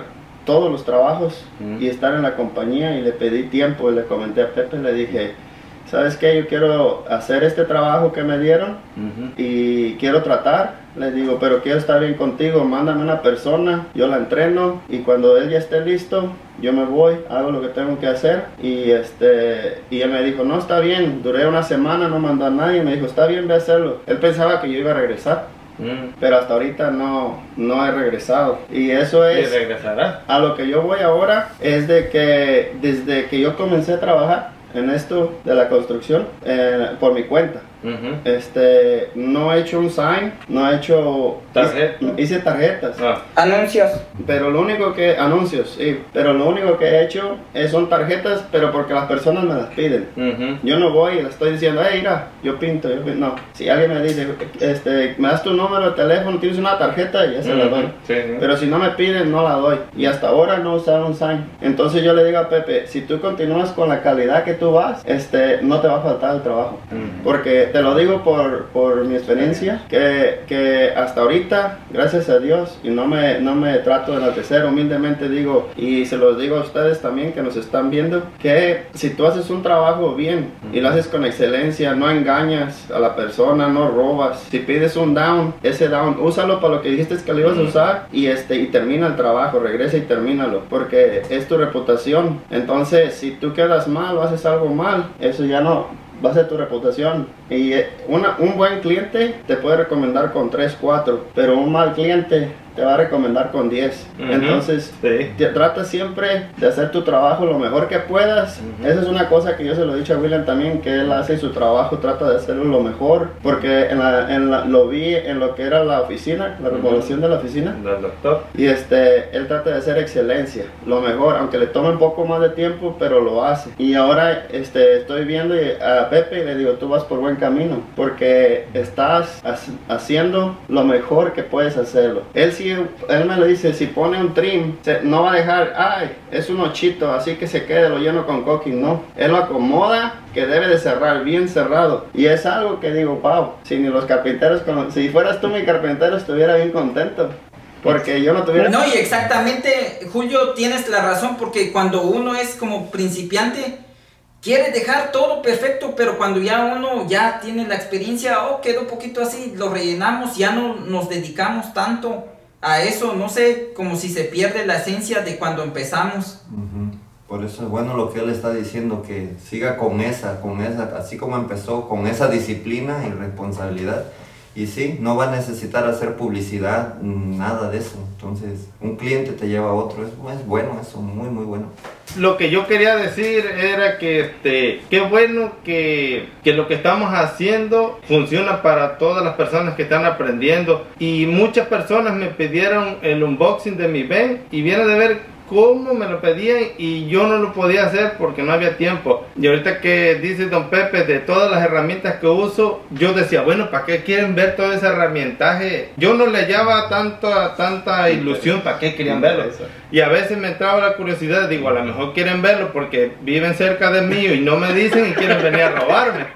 todos los trabajos Mm. y estar en la compañía, y le pedí tiempo y le comenté a Pepe, le dije, ¿sabes qué? Yo quiero hacer este trabajo que me dieron Ujú. y quiero tratar, le digo, pero quiero estar bien contigo, mándame una persona, yo la entreno y cuando él ya esté listo, yo me voy, hago lo que tengo que hacer. Y este y él me dijo, no, está bien, duré una semana, no mandó a nadie, me dijo, está bien, ve a hacerlo. Él pensaba que yo iba a regresar, Mm. pero hasta ahorita no, no he regresado. Y eso ¿Y es, regresará? a lo que yo voy ahora, es de que desde que yo comencé a trabajar en esto de la construcción, eh, por mi cuenta, Ujú. este, no he hecho un sign, no he hecho, Tarjeta. hice, hice tarjetas. Ah. Anuncios. Pero lo único que, anuncios, sí, pero lo único que he hecho es, son tarjetas, pero porque las personas me las piden. Ujú. Yo no voy y le estoy diciendo, hey, mira, yo pinto, yo pinto. No, si alguien me dice, este, me das tu número de teléfono, tienes una tarjeta, y ya se la Ujú. doy. Sí, sí. Pero si no me piden, no la doy. Y hasta ahora no usaron un sign. Entonces yo le digo a Pepe, si tú continúas con la calidad que tú vas, este, no te va a faltar el trabajo. Ujú. Porque te lo digo por, por mi experiencia, que, que hasta ahorita, gracias a Dios, y no me, no me trato de enaltecer, humildemente digo, y se los digo a ustedes también que nos están viendo, que si tú haces un trabajo bien y lo haces con excelencia, no engañas a la persona, no robas, si pides un down, ese down, úsalo para lo que dijiste que lo ibas a usar, y, este, y termina el trabajo, regresa y termínalo, porque es tu reputación. Entonces, si tú quedas mal o haces algo mal, eso ya no va a ser tu reputación. Y eh, una, un buen cliente te puede recomendar con tres, cuatro, pero un mal cliente te va a recomendar con diez. Ujú. Entonces, Sí. te- trata siempre de hacer tu trabajo lo mejor que puedas. Ujú. Esa es una cosa que yo se lo he dicho a William también, que él hace su trabajo, trata de hacerlo lo mejor, porque en la, en la- lo vi en lo que era la oficina, la Ujú. remodelación de la oficina. Del doctor. Y este, él trata de hacer excelencia, lo mejor, aunque le tome un poco más de tiempo, pero lo hace. Y ahora este, estoy viendo a Pepe y le digo, tú vas por buen camino, porque estás ha- haciendo lo mejor que puedes hacerlo. Él sí, él me lo dice, si pone un trim, se- no va a dejar, ay, es un ochito, así que se quede, lo lleno con caulking, no. Él lo acomoda, que debe de cerrar, bien cerrado. Y es algo que digo, wow, si ni los carpinteros, con- si fueras tú mi carpintero, estuviera bien contento. Porque yo no tuviera... No, y exactamente, Julio, tienes la razón, porque cuando uno es como principiante, quiere dejar todo perfecto, pero cuando ya uno ya tiene la experiencia, oh, quedó un poquito así, lo rellenamos, ya no nos dedicamos tanto a eso, no sé, como si se pierde la esencia de cuando empezamos. Ujú. Por eso es bueno lo que él está diciendo, que siga con esa, con esa, así como empezó, con esa disciplina y responsabilidad. Y sí, no va a necesitar hacer publicidad, nada de eso. Entonces, un cliente te lleva a otro. Es, es bueno eso, muy, muy bueno. Lo que yo quería decir era que este, qué bueno que, que lo que estamos haciendo funciona para todas las personas que están aprendiendo. Y muchas personas me pidieron el unboxing de mi Ben y viene de ver cómo me lo pedían y yo no lo podía hacer porque no había tiempo. Y ahorita que dice don Pepe de todas las herramientas que uso, yo decía, bueno, ¿para qué quieren ver todo ese herramientaje? Yo no le hallaba tanta, tanta ilusión, ¿para qué querían verlo? Y a veces me entraba la curiosidad, digo, a lo mejor quieren verlo porque viven cerca de mí y no me dicen y quieren venir a robarme.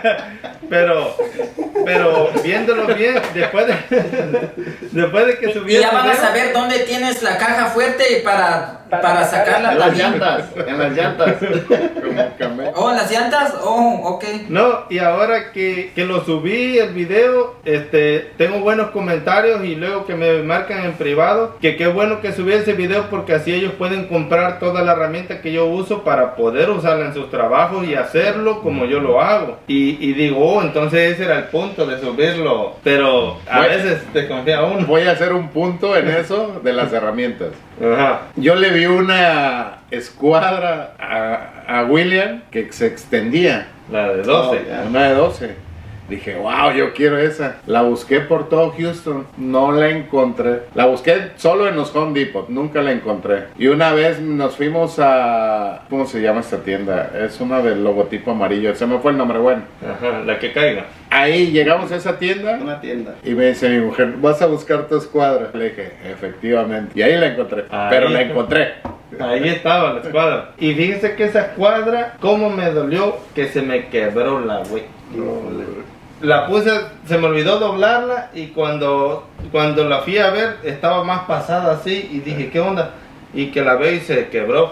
pero, pero viéndolo bien, después de, después de que subí Y ya el van a video, saber dónde tienes la caja fuerte para, para sacarla En las también. llantas, en las llantas. Como camé. Oh, las llantas, oh, ok. No, y ahora que, que lo subí el video, este, tengo buenos comentarios y luego que me marcan en privado que qué bueno que subí ese video porque así ellos pueden comprar toda la herramienta que yo uso para poder usarla en sus trabajos y hacerlo como yo lo hago. Y, y digo, oh, entonces ese era el punto de subirlo, pero a Bueno. veces te confía uno. Voy a hacer un punto en eso de las herramientas. Ajá. Yo le vi una escuadra a, a William que se extendía, La de doce. Oh, ya. una de doce. Dije, wow, yo quiero esa. La busqué por todo Houston, no la encontré. La busqué solo en los Home Depot, nunca la encontré. Y una vez nos fuimos a... ¿Cómo se llama esta tienda? Es una del logotipo amarillo, se me fue el nombre, bueno. Ajá, la que caiga. Ahí llegamos a esa tienda Una tienda. y me dice mi mujer, ¿vas a buscar tu escuadra? Le dije, efectivamente. Y ahí la encontré, Ahí. pero la encontré. Ahí estaba la escuadra. Y fíjense que esa escuadra, cómo me dolió que se me quebró la güey. La puse, se me olvidó doblarla y cuando, cuando la fui a ver estaba más pasada así y dije, ¿qué onda? y que la ve y se quebró.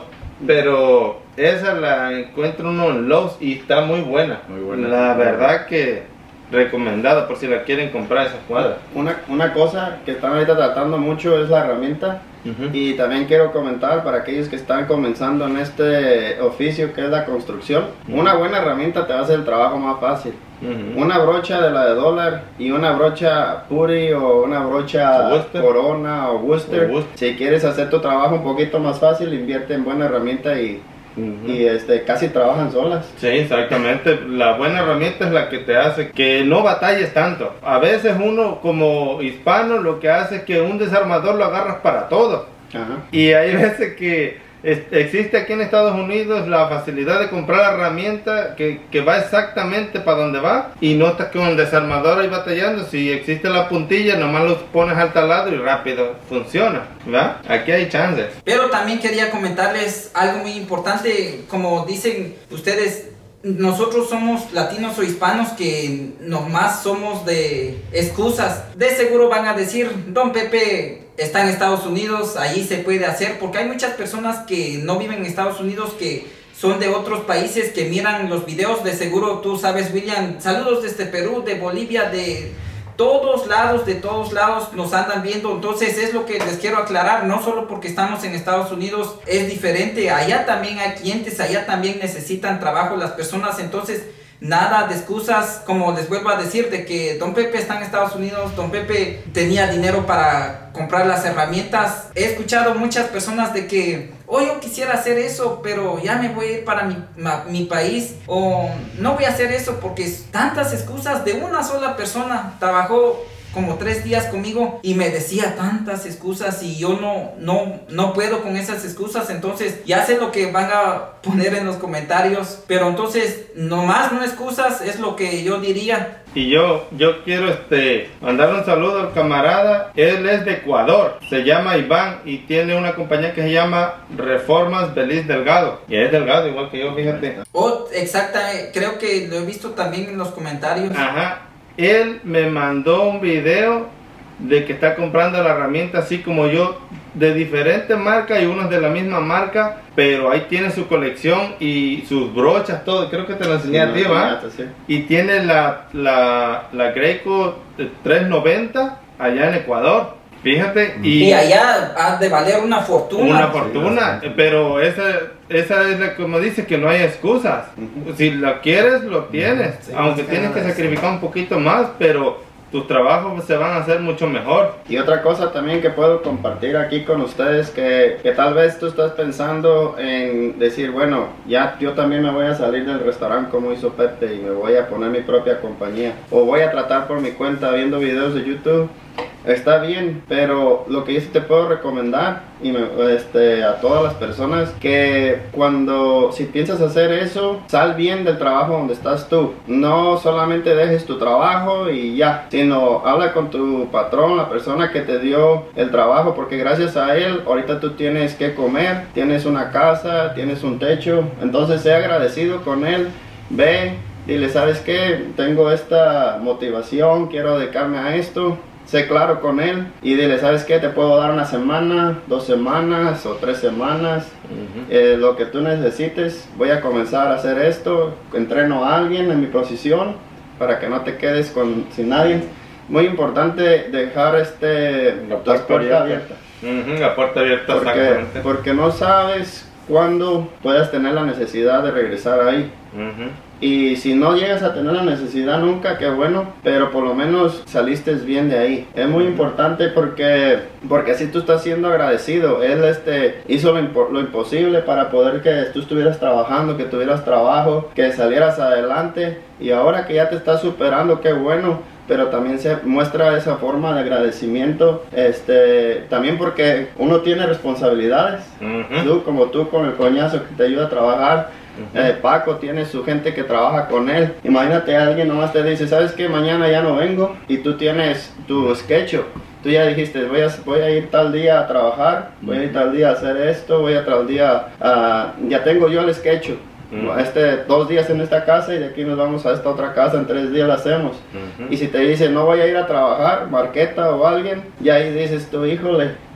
Pero esa la encuentra uno en Lowe's y está muy buena. Muy buena. La verdad que recomendada por si la quieren comprar esa cuadra. Una, una cosa que están ahorita tratando mucho es la herramienta. Uh-huh. Y también quiero comentar para aquellos que están comenzando en este oficio que es la construcción, Uh-huh. una buena herramienta te va a hacer el trabajo más fácil. Uh-huh. Una brocha de la de dólar y una brocha Puri o una brocha Worcester. Corona o Worcester. O Worcester. Si quieres hacer tu trabajo un poquito más fácil, invierte en buena herramienta y, Uh-huh. y este, casi trabajan solas. Sí, exactamente. La buena herramienta es la que te hace que no batalles tanto. A veces uno como hispano lo que hace es que un desarmador lo agarras para todo. Ajá. Y hay veces que es- existe aquí en Estados Unidos la facilidad de comprar la herramienta que, que va exactamente para donde va y no estás con el desarmador ahí batallando. Si existe la puntilla, nomás los pones al taladro y rápido funciona, ¿verdad? Aquí hay chances. Pero también quería comentarles algo muy importante, como dicen ustedes, nosotros somos latinos o hispanos que nomás somos de excusas. De seguro van a decir, Don Pepe está en Estados Unidos, allí se puede hacer, porque hay muchas personas que no viven en Estados Unidos que son de otros países que miran los videos. De seguro tú sabes, William, saludos desde Perú, de Bolivia, de todos lados, de todos lados nos andan viendo. Entonces es lo que les quiero aclarar, no solo porque estamos en Estados Unidos es diferente, allá también hay clientes, allá también necesitan trabajo las personas. Entonces nada de excusas, como les vuelvo a decir, de que Don Pepe está en Estados Unidos, Don Pepe tenía dinero para comprar las herramientas. He escuchado muchas personas de que, oh, yo quisiera hacer eso, pero ya me voy a ir para mi, ma- mi país, o no voy a hacer eso, porque es tantas excusas de una sola persona. Trabajó como tres días conmigo y me decía tantas excusas y yo no, no, no puedo con esas excusas. Entonces ya sé lo que van a poner en los comentarios, pero entonces nomás no excusas es lo que yo diría. Y yo, yo quiero este, mandarle un saludo al camarada. Él es de Ecuador, se llama Iván y tiene una compañía que se llama Reformas Beliz Delgado. Y es delgado igual que yo, fíjate. Oh, exacta, creo que lo he visto también en los comentarios. Ajá. Él me mandó un video de que está comprando la herramienta así como yo, de diferentes marcas y unos de la misma marca, pero ahí tiene su colección y sus brochas, todo. Creo que te lo enseñé a ti, ¿va? Sí. Y tiene la, la, la Greco trescientos noventa allá en Ecuador. Fíjate. Y, Y allá ha de valer una fortuna. una fortuna, pero esa, esa es la como dice, que no hay excusas. Si la quieres, lo tienes. Sí, Aunque más que tienes que nada eso. sacrificar un poquito más, pero tus trabajos se van a hacer mucho mejor. Y otra cosa también que puedo compartir aquí con ustedes, que, que tal vez tú estás pensando en decir, bueno, ya yo también me voy a salir del restaurante como hizo Pepe y me voy a poner mi propia compañía, o voy a tratar por mi cuenta viendo videos de YouTube. Está bien, pero lo que yo sí te puedo recomendar y me, este, a todas las personas, que cuando, si piensas hacer eso, sal bien del trabajo donde estás tú. No solamente dejes tu trabajo y ya, sino habla con tu patrón, la persona que te dio el trabajo, porque gracias a él ahorita tú tienes que comer, tienes una casa, tienes un techo. Entonces sé agradecido con él, ve, dile, ¿sabes qué? Tengo esta motivación, quiero dedicarme a esto. Sé claro con él y dile, ¿sabes qué? Te puedo dar una semana, dos semanas o tres semanas, Uh-huh. eh, lo que tú necesites. Voy a comenzar a hacer esto, entreno a alguien en mi posición para que no te quedes con, sin nadie. Muy importante dejar este, La las puerta puertas abierta. abiertas, Ujú, la puerta abierta, porque, exactamente. porque no sabes cuándo puedas tener la necesidad de regresar ahí. Ujú. Y si no llegas a tener la necesidad nunca, qué bueno, pero por lo menos saliste bien de ahí. Es muy importante porque, porque así tú estás siendo agradecido. Él este, hizo lo, impo- lo imposible para poder que tú estuvieras trabajando, que tuvieras trabajo, que salieras adelante. Y ahora que ya te estás superando, qué bueno. Pero también se muestra esa forma de agradecimiento, este, también porque uno tiene responsabilidades. Ujú. Tú, como tú con el coñazo que te ayuda a trabajar, Ujú. eh, Paco tiene su gente que trabaja con él. Imagínate, alguien nomás te dice, ¿sabes qué? Mañana ya no vengo, y tú tienes tu sketch. Tú ya dijiste, voy a, voy a ir tal día a trabajar, voy a ir tal día a hacer esto, voy a tal día a... Ya tengo yo el sketch. Ujú. Este, dos días en esta casa y de aquí nos vamos a esta otra casa, en tres días la hacemos. Ujú. Y si te dice, no voy a ir a trabajar, Marqueta o alguien, y ahí dices tú, híjole,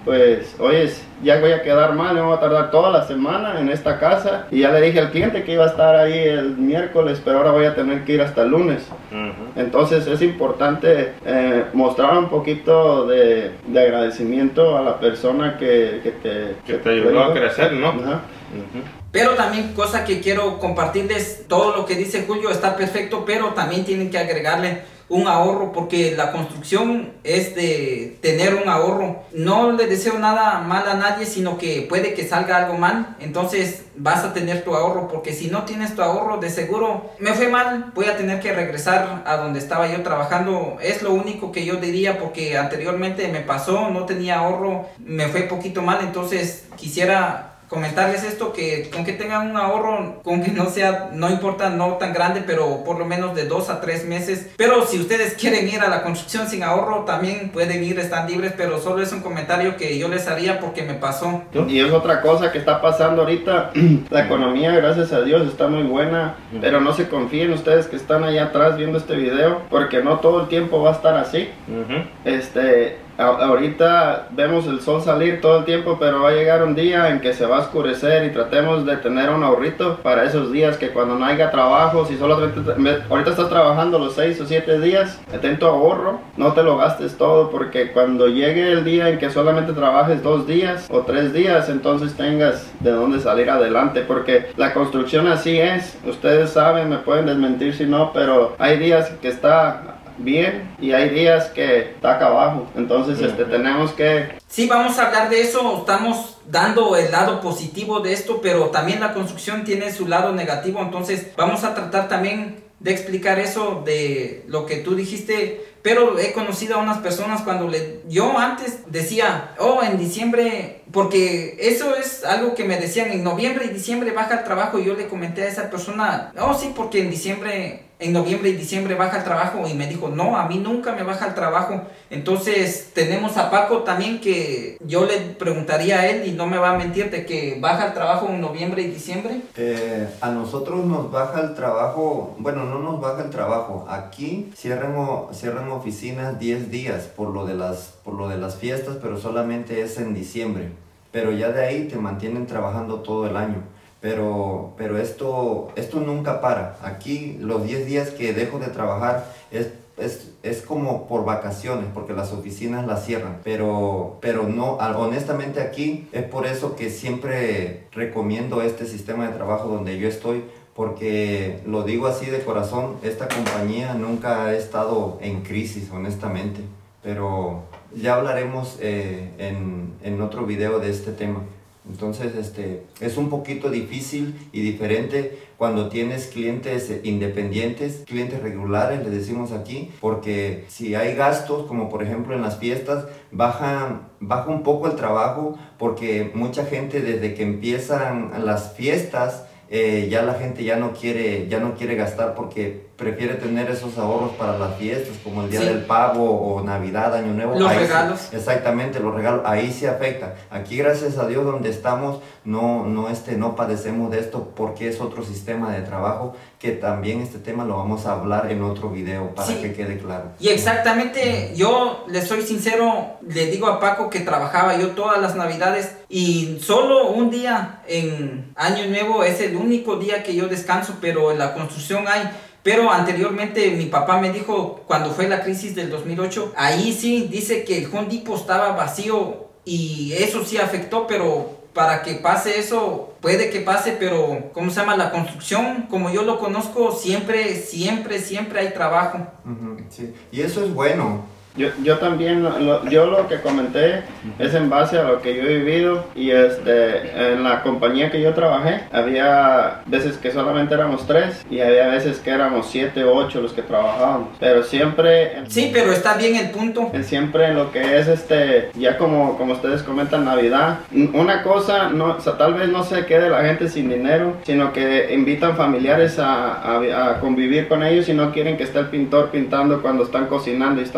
pues, oye, ya voy a quedar mal, me voy a tardar toda la semana en esta casa. Y ya le dije al cliente que iba a estar ahí el miércoles, pero ahora voy a tener que ir hasta el lunes. Uh-huh. Entonces es importante eh, mostrar un poquito de, de agradecimiento a la persona que, que te, que te ayudó a crecer, ¿no? Uh-huh. Uh-huh. Pero también cosa que quiero compartirles, todo lo que dice Julio está perfecto, pero también tienen que agregarle un ahorro, porque la construcción es de tener un ahorro. No le deseo nada mal a nadie, sino que puede que salga algo mal, entonces vas a tener tu ahorro, porque si no tienes tu ahorro, de seguro me fue mal, voy a tener que regresar a donde estaba yo trabajando. Es lo único que yo diría, porque anteriormente me pasó, no tenía ahorro, me fue poquito mal, entonces quisiera comentarles esto, que con que tengan un ahorro, con que no sea, no importa, no tan grande, pero por lo menos de dos a tres meses. Pero si ustedes quieren ir a la construcción sin ahorro, también pueden ir, están libres, pero solo es un comentario que yo les haría porque me pasó. Y es otra cosa que está pasando ahorita, la economía, gracias a Dios, está muy buena, pero no se confíen ustedes que están allá atrás viendo este video, porque no todo el tiempo va a estar así. Uh-huh. Este... Ahorita vemos el sol salir todo el tiempo, pero va a llegar un día en que se va a oscurecer y tratemos de tener un ahorrito para esos días que cuando no haya trabajo, si solo ahorita estás trabajando los seis o siete días, ten tu ahorro, no te lo gastes todo, porque cuando llegue el día en que solamente trabajes dos días o tres días, entonces tengas de dónde salir adelante, porque la construcción así es, ustedes saben, me pueden desmentir si no, pero hay días que está bien y hay días que está acá abajo, entonces este, tenemos que... Sí, vamos a hablar de eso, estamos dando el lado positivo de esto, pero también la construcción tiene su lado negativo, entonces vamos a tratar también de explicar eso de lo que tú dijiste. Pero he conocido a unas personas cuando le, yo antes decía, oh, en diciembre, porque eso es algo que me decían, en noviembre y diciembre baja el trabajo, y yo le comenté a esa persona, oh sí, porque en diciembre, en noviembre y diciembre baja el trabajo, y me dijo, no, a mí nunca me baja el trabajo. Entonces tenemos a Paco también, que yo le preguntaría a él, y no me va a mentir, de que baja el trabajo en noviembre y diciembre. Eh, a nosotros nos baja el trabajo, bueno, no nos baja el trabajo, aquí cierran, cierran oficinas diez días por lo de las por lo de las fiestas, pero solamente es en diciembre, pero ya de ahí te mantienen trabajando todo el año. Pero, pero esto, esto nunca para. Aquí los diez días que dejo de trabajar es, es, es como por vacaciones, porque las oficinas las cierran. Pero, pero no, honestamente aquí es por eso que siempre recomiendo este sistema de trabajo donde yo estoy, porque lo digo así de corazón, esta compañía nunca ha estado en crisis, honestamente. Pero ya hablaremos eh, en, en otro video de este tema. Entonces este, es un poquito difícil y diferente cuando tienes clientes independientes, clientes regulares, les decimos aquí, porque si hay gastos, como por ejemplo en las fiestas, baja, baja un poco el trabajo, porque mucha gente desde que empiezan las fiestas, Eh, ya la gente ya no quiere ya no quiere gastar, porque prefiere tener esos ahorros para las fiestas, como el día sí. del pavo o Navidad, Año Nuevo. Los ahí regalos. Sí, exactamente, los regalos, ahí se afecta. Aquí, gracias a Dios, donde estamos, no, no, este, no padecemos de esto, porque es otro sistema de trabajo, que también este tema lo vamos a hablar en otro video para sí. que quede claro. Y exactamente, yo le soy sincero, le digo a Paco que trabajaba yo todas las Navidades, y solo un día en Año Nuevo es el único día que yo descanso, pero en la construcción hay. Pero anteriormente mi papá me dijo, cuando fue la crisis del dos mil ocho, ahí sí dice que el Home Depot estaba vacío, y eso sí afectó, pero para que pase eso, puede que pase, pero ¿cómo se llama? La construcción, como yo lo conozco, siempre, siempre, siempre hay trabajo. Uh-huh, sí. Y eso es bueno. Yo, yo también, lo, yo lo que comenté es en base a lo que yo he vivido, y este, en la compañía que yo trabajé, había veces que solamente éramos tres, y había veces que éramos siete o ocho los que trabajábamos, pero siempre... Sí, pero está bien el punto. Siempre en lo que es, este, ya como, como ustedes comentan, Navidad, una cosa, no, o sea, tal vez no se quede la gente sin dinero, sino que invitan familiares a, a, a convivir con ellos, y no quieren que esté el pintor pintando cuando están cocinando y están haciendo...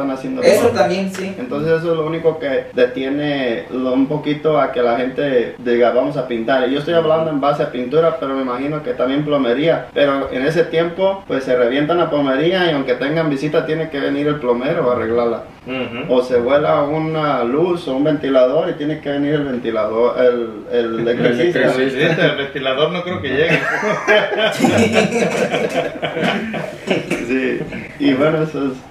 Eso también, sí. Entonces eso es lo único que detiene lo- un poquito a que la gente diga vamos a pintar. Y yo estoy hablando en base a pintura, pero me imagino que también plomería. Pero en ese tiempo pues se revientan la plomería y aunque tengan visita tiene que venir el plomero a arreglarla. Ujú. O se vuela una luz o un ventilador y tiene que venir el ventilador, el, el electricista. Sí, sí, el ventilador no creo que llegue. Sí, y bueno, eso es...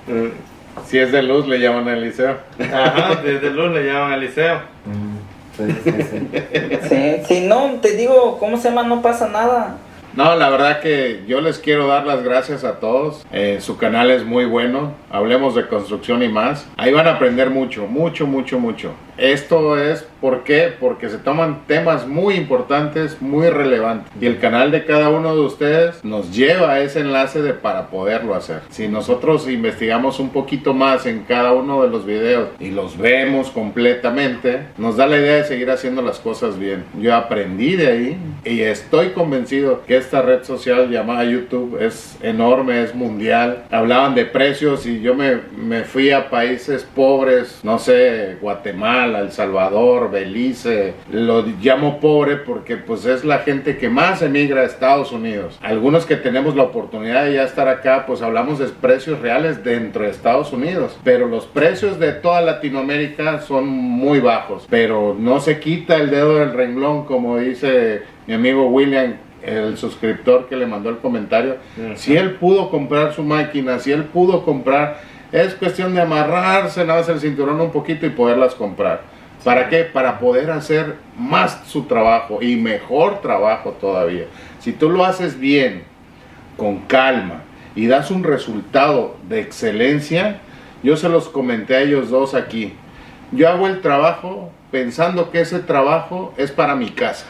Si es de luz, le llaman al liceo. Ajá, desde luz le llaman al liceo. Mm, sí, sí, sí. Sí, si no, te digo, ¿cómo se llama? No pasa nada. No, la verdad que yo les quiero dar las gracias a todos. Eh, su canal es muy bueno. Hablemos de construcción y más. Ahí van a aprender mucho, mucho, mucho, mucho. Esto es, ¿por qué? Porque se toman temas muy importantes, muy relevantes. Y el canal de cada uno de ustedes nos lleva a ese enlace de para poderlo hacer. Si nosotros investigamos un poquito más en cada uno de los videos y los vemos completamente, nos da la idea de seguir haciendo las cosas bien. Yo aprendí de ahí y estoy convencido que esta red social llamada YouTube es enorme, es mundial. Hablaban de precios y yo me, me fui a países pobres, no sé, Guatemala, El Salvador, Belice. Lo llamo pobre porque pues es la gente que más emigra a Estados Unidos. Algunos que tenemos la oportunidad de ya estar acá, pues hablamos de precios reales dentro de Estados Unidos, pero los precios de toda Latinoamérica son muy bajos, pero no se quita el dedo del renglón, como dice mi amigo William, el suscriptor que le mandó el comentario. Ujú. Si él pudo comprar su máquina, si él pudo comprar, es cuestión de amarrarse nada más el cinturón un poquito y poderlas comprar. ¿Para qué? Para poder hacer más su trabajo y mejor trabajo todavía. Si tú lo haces bien, con calma y das un resultado de excelencia, yo se los comenté a ellos dos aquí. Yo hago el trabajo pensando que ese trabajo es para mi casa.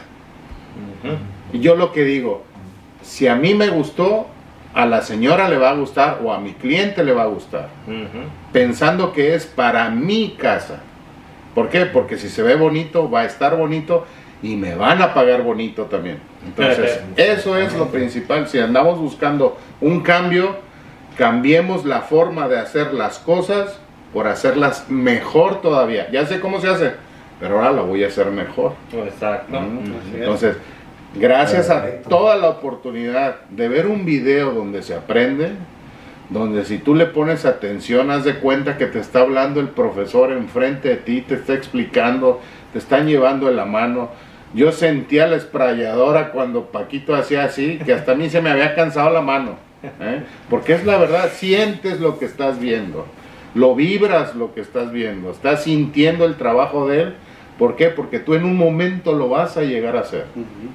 Ujú. Y yo lo que digo, si a mí me gustó, a la señora le va a gustar o a mi cliente le va a gustar, Ujú. pensando que es para mi casa. ¿Por qué? Porque si se ve bonito, va a estar bonito y me van a pagar bonito también. Entonces, eso es lo principal. Si andamos buscando un cambio, cambiemos la forma de hacer las cosas por hacerlas mejor todavía. Ya sé cómo se hace, pero ahora lo voy a hacer mejor. Exacto. Mm. Así es. Entonces, gracias Perfecto. a toda la oportunidad de ver un video donde se aprende, donde si tú le pones atención, haz de cuenta que te está hablando el profesor enfrente de ti, te está explicando, te están llevando de la mano. Yo sentía la esprayadora cuando Paquito hacía así, que hasta a mí se me había cansado la mano, ¿eh? Porque es la verdad, sientes lo que estás viendo, lo vibras lo que estás viendo, estás sintiendo el trabajo de él. ¿Por qué? Porque tú en un momento lo vas a llegar a hacer.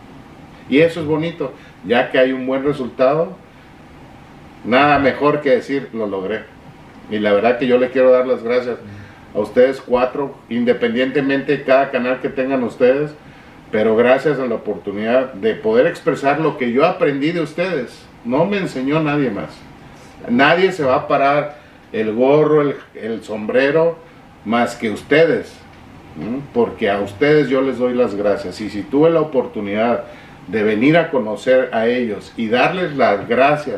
Y eso es bonito, ya que hay un buen resultado, nada mejor que decir, lo logré. Y la verdad que yo le quiero dar las gracias a ustedes cuatro, independientemente de cada canal que tengan ustedes, pero gracias a la oportunidad de poder expresar lo que yo aprendí de ustedes. No me enseñó nadie más. Nadie se va a parar el gorro, el, el sombrero, más que ustedes. ¿Mm? Porque a ustedes yo les doy las gracias. Y si tuve la oportunidad de venir a conocer a ellos y darles las gracias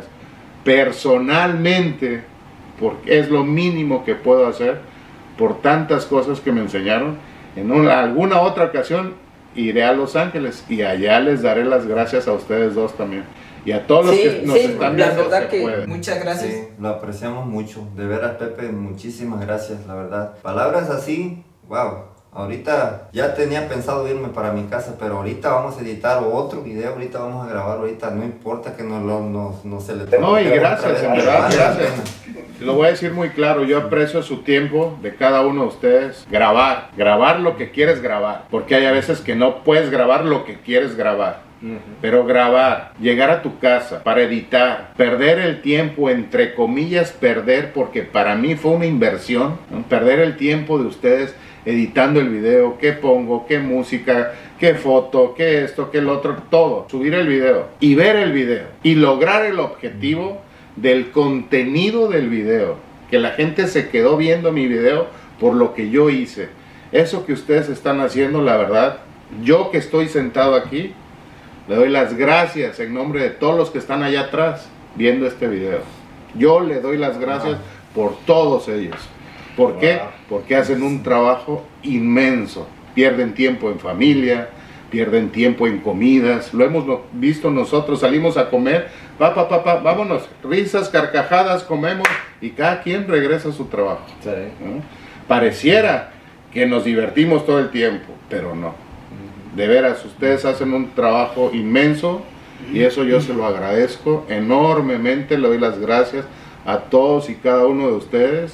personalmente, porque es lo mínimo que puedo hacer por tantas cosas que me enseñaron, en una, alguna otra ocasión iré a Los Ángeles y allá les daré las gracias a ustedes dos también y a todos los Sí, que nos sí, están la viendo. verdad se que puede. muchas gracias. Sí, lo apreciamos mucho. De veras, Pepe, muchísimas gracias, la verdad. Palabras así, wow. Ahorita ya tenía pensado irme para mi casa, pero ahorita vamos a editar otro video, ahorita vamos a grabar, ahorita no importa que nos, lo, nos, nos se le No, y otra gracias, vez, en verdad, vale la gracias. pena. Lo voy a decir muy claro, yo aprecio su tiempo de cada uno de ustedes. Grabar, grabar lo que quieres grabar, porque hay a veces que no puedes grabar lo que quieres grabar. Ujú. Pero grabar, llegar a tu casa para editar, perder el tiempo, entre comillas perder, porque para mí fue una inversión, ¿no? Perder el tiempo de ustedes editando el video, qué pongo, qué música, qué foto, qué esto, qué el otro, todo, subir el video y ver el video y lograr el objetivo del contenido del video, que la gente se quedó viendo mi video por lo que yo hice. Eso que ustedes están haciendo, la verdad, yo que estoy sentado aquí, le doy las gracias en nombre de todos los que están allá atrás viendo este video. Yo le doy las gracias por todos ellos. ¿Por Wow. qué? Porque hacen un trabajo inmenso. Pierden tiempo en familia, pierden tiempo en comidas. Lo hemos lo- visto nosotros, salimos a comer, pa, pa, pa, pa, vámonos, risas, carcajadas, comemos y cada quien regresa a su trabajo. Sí. ¿No? Pareciera que nos divertimos todo el tiempo, pero no. De veras, ustedes hacen un trabajo inmenso y eso yo se lo agradezco enormemente, le doy las gracias a todos y cada uno de ustedes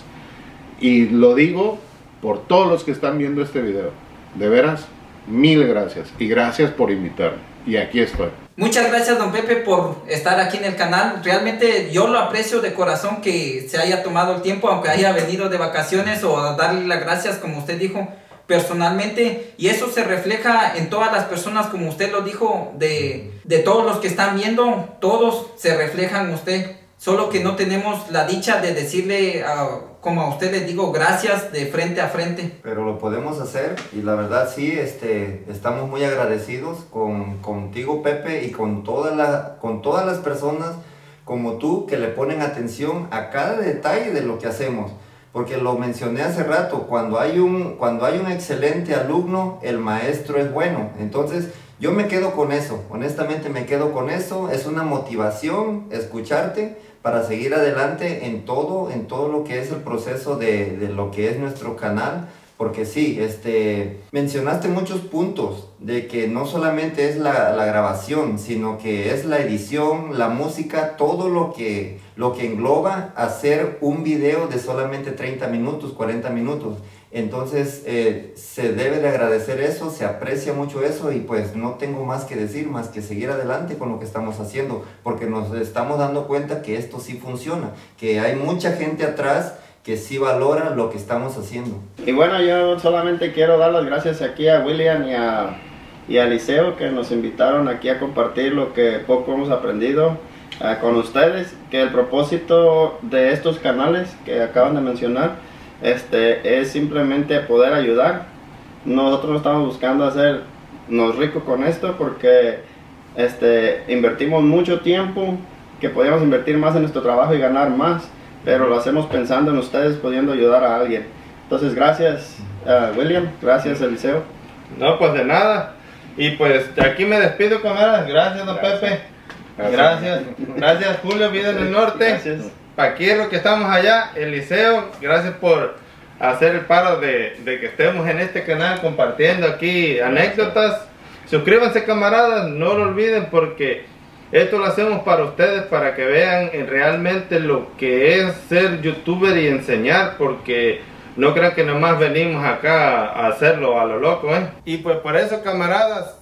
y lo digo por todos los que están viendo este video. De veras, mil gracias y gracias por invitarme y aquí estoy. Muchas gracias, don Pepe, por estar aquí en el canal. Realmente yo lo aprecio de corazón que se haya tomado el tiempo, aunque haya venido de vacaciones, o a darle las gracias, como usted dijo, personalmente. Y eso se refleja en todas las personas, como usted lo dijo, de, de todos los que están viendo, todos se reflejan en usted. Solo que no tenemos la dicha de decirle, uh, como a usted les digo, gracias de frente a frente. Pero lo podemos hacer y la verdad sí, este, estamos muy agradecidos con, contigo, Pepe, y con, toda la, con todas las personas como tú que le ponen atención a cada detalle de lo que hacemos. Porque lo mencioné hace rato, cuando hay un, cuando hay un excelente alumno, el maestro es bueno. Entonces yo me quedo con eso, honestamente me quedo con eso. Es una motivación escucharte para seguir adelante en todo, en todo lo que es el proceso de, de lo que es nuestro canal. Porque sí, este, mencionaste muchos puntos de que no solamente es la, la grabación, sino que es la edición, la música, todo lo que, lo que engloba hacer un video de solamente treinta minutos, cuarenta minutos. Entonces eh, se debe de agradecer eso, se aprecia mucho eso y pues no tengo más que decir, más que seguir adelante con lo que estamos haciendo, porque nos estamos dando cuenta que esto sí funciona, que hay mucha gente atrás que sí valora lo que estamos haciendo. Y bueno, yo solamente quiero dar las gracias aquí a William y a, y a Liceo que nos invitaron aquí a compartir lo que poco hemos aprendido uh, con ustedes, que el propósito de estos canales que acaban de mencionar este, es simplemente poder ayudar. Nosotros no estamos buscando hacernos ricos con esto porque este, invertimos mucho tiempo que podíamos invertir más en nuestro trabajo y ganar más, pero lo hacemos pensando en ustedes pudiendo ayudar a alguien. Entonces gracias uh, William, gracias Eliseo. No, pues de nada. Y pues de aquí me despido, camaradas. Gracias, don Gracias. Pepe. Gracias. Gracias, Julio, vida en el norte. Gracias. Paquirro, que estamos allá. Eliseo, gracias por hacer el paro de, de que estemos en este canal compartiendo aquí anécdotas. Suscríbanse, camaradas, no lo olviden porque esto lo hacemos para ustedes, para que vean realmente lo que es ser youtuber y enseñar, porque no crean que nomás venimos acá a hacerlo a lo loco, ¿eh? Y pues por eso, camaradas,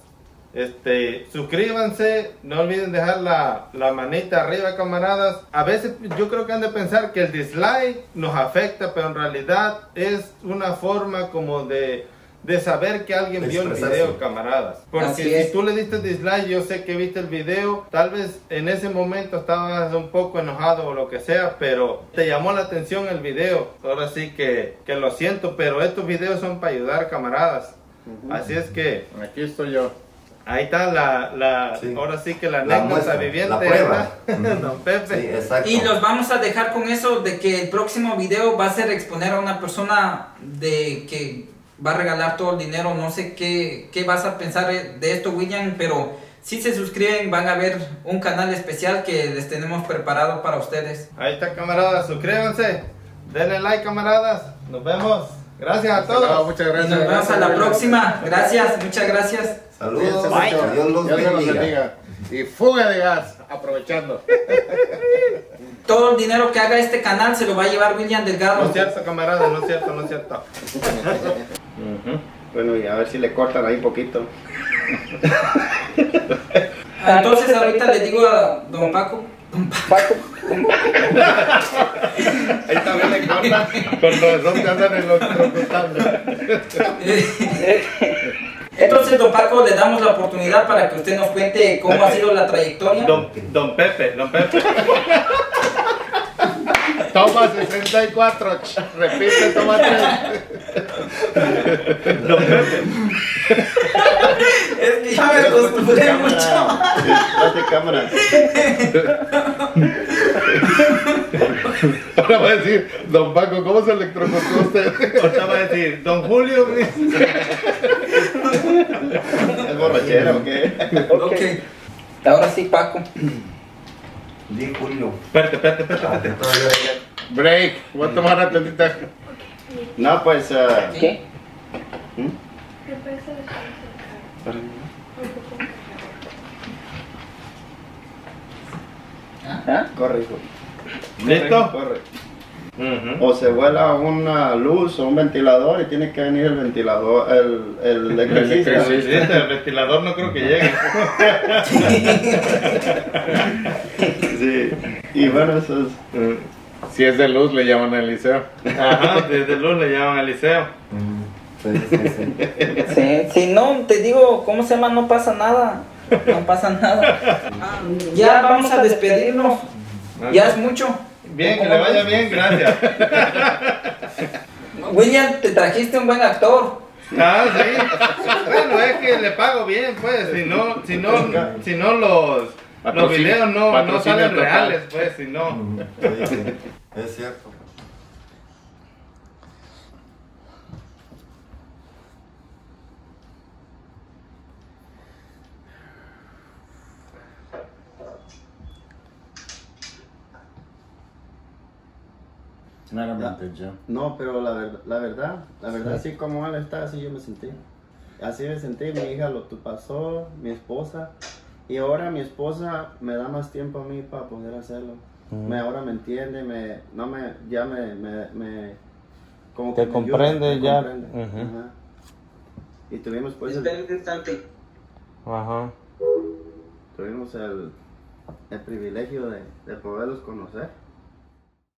este, suscríbanse, no olviden dejar la, la manita arriba, camaradas. A veces yo creo que han de pensar que el dislike nos afecta, pero en realidad es una forma como de... de saber que alguien vio el Expresarse. video, camaradas. Porque Así si es. tú le diste dislike, yo sé que viste el video, tal vez en ese momento estabas un poco enojado o lo que sea, pero te llamó la atención el video. Ahora sí que, que lo siento, pero estos videos son para ayudar, camaradas. Uh-huh. Así es que Aquí estoy yo. ahí está la, la Sí. ahora sí que la La anécdota muestra, viviente, la prueba. ¿verdad? Ujú. Don Pepe. Sí, exacto. Y los vamos a dejar con eso de que el próximo video va a ser exponer a una persona de que va a regalar todo el dinero. No sé qué, qué vas a pensar de esto, William, pero si se suscriben van a ver un canal especial que les tenemos preparado para ustedes. Ahí está, camaradas, suscríbanse, denle like, camaradas, nos vemos, gracias a No, todos. muchas Y gracias. nos vemos a la próxima. Gracias, muchas gracias. Saludos, Cuídense mucho. Dios los Dios se los bendiga. bendiga. Y fuga de gas, aprovechando. Todo el dinero que haga este canal se lo va a llevar William No Delgado. es cierto, camaradas, no es cierto, no es cierto. Ujú. Bueno, y a ver si le cortan ahí poquito. Entonces ahorita le digo a don Paco. Ahí también le cortan. Con razón que andan electrocutando. Entonces, don Paco, le damos la oportunidad para que usted nos cuente cómo ha sido la trayectoria. Don, don Pepe, don Pepe. Toma sesenta y cuatro. ch, Repite, toma tres. Don Pepe. Es que ya me acostumbré mucho. Cámara. Ahora va a decir, don Paco, ¿cómo se electrocutó usted? Ahorita va a decir, don Julio. ¿Es borrachera o qué? Ok. Ahora sí, Paco. Di Julio. Espérate, espérate, espérate, Ah, espérate. todavía ya- Break, voy a tomar una tantita. No, pues... eh, ¿Qué? ¿hmm? ¿Qué pasa después de un poco ¿Ah? Corre, hijo. ¿Listo? Corre. Ujú. O se vuela una luz o un ventilador y tiene que venir el ventilador, el, el electricista. Sí, sí, el ventilador no creo que llegue. Sí. Y bueno, eso es... Si es de luz, le llaman al liceo. Ajá, desde luz le llaman al liceo. Mm, sí, sí, sí. Sí, si no, te digo, ¿cómo se llama? No pasa nada. No pasa nada. Ya vamos a despedirnos. Ya es mucho. Bien, que le vaya bien, gracias. William, te trajiste un buen actor. Ah, sí. Bueno, es que le pago bien, pues. Si no, si no, si no los, los Patrocinio- videos no, no patrocinio salen total. reales, pues, si no. Sí, sí, es cierto. Claramente yo. No, pero la, ver- la verdad, la verdad, así como él está, así yo me sentí. Así me sentí, mi hija lo tu- pasó, mi esposa. Y ahora mi esposa me da más tiempo a mí para poder hacerlo. Me, ahora me entiende, me, no me, ya me, me, me como Te que me ayuda, comprende me ya. comprende. Ujú. Ajá. Y tuvimos pues el, Espera un instante. Ajá. tuvimos el, el privilegio de, de poderlos conocer.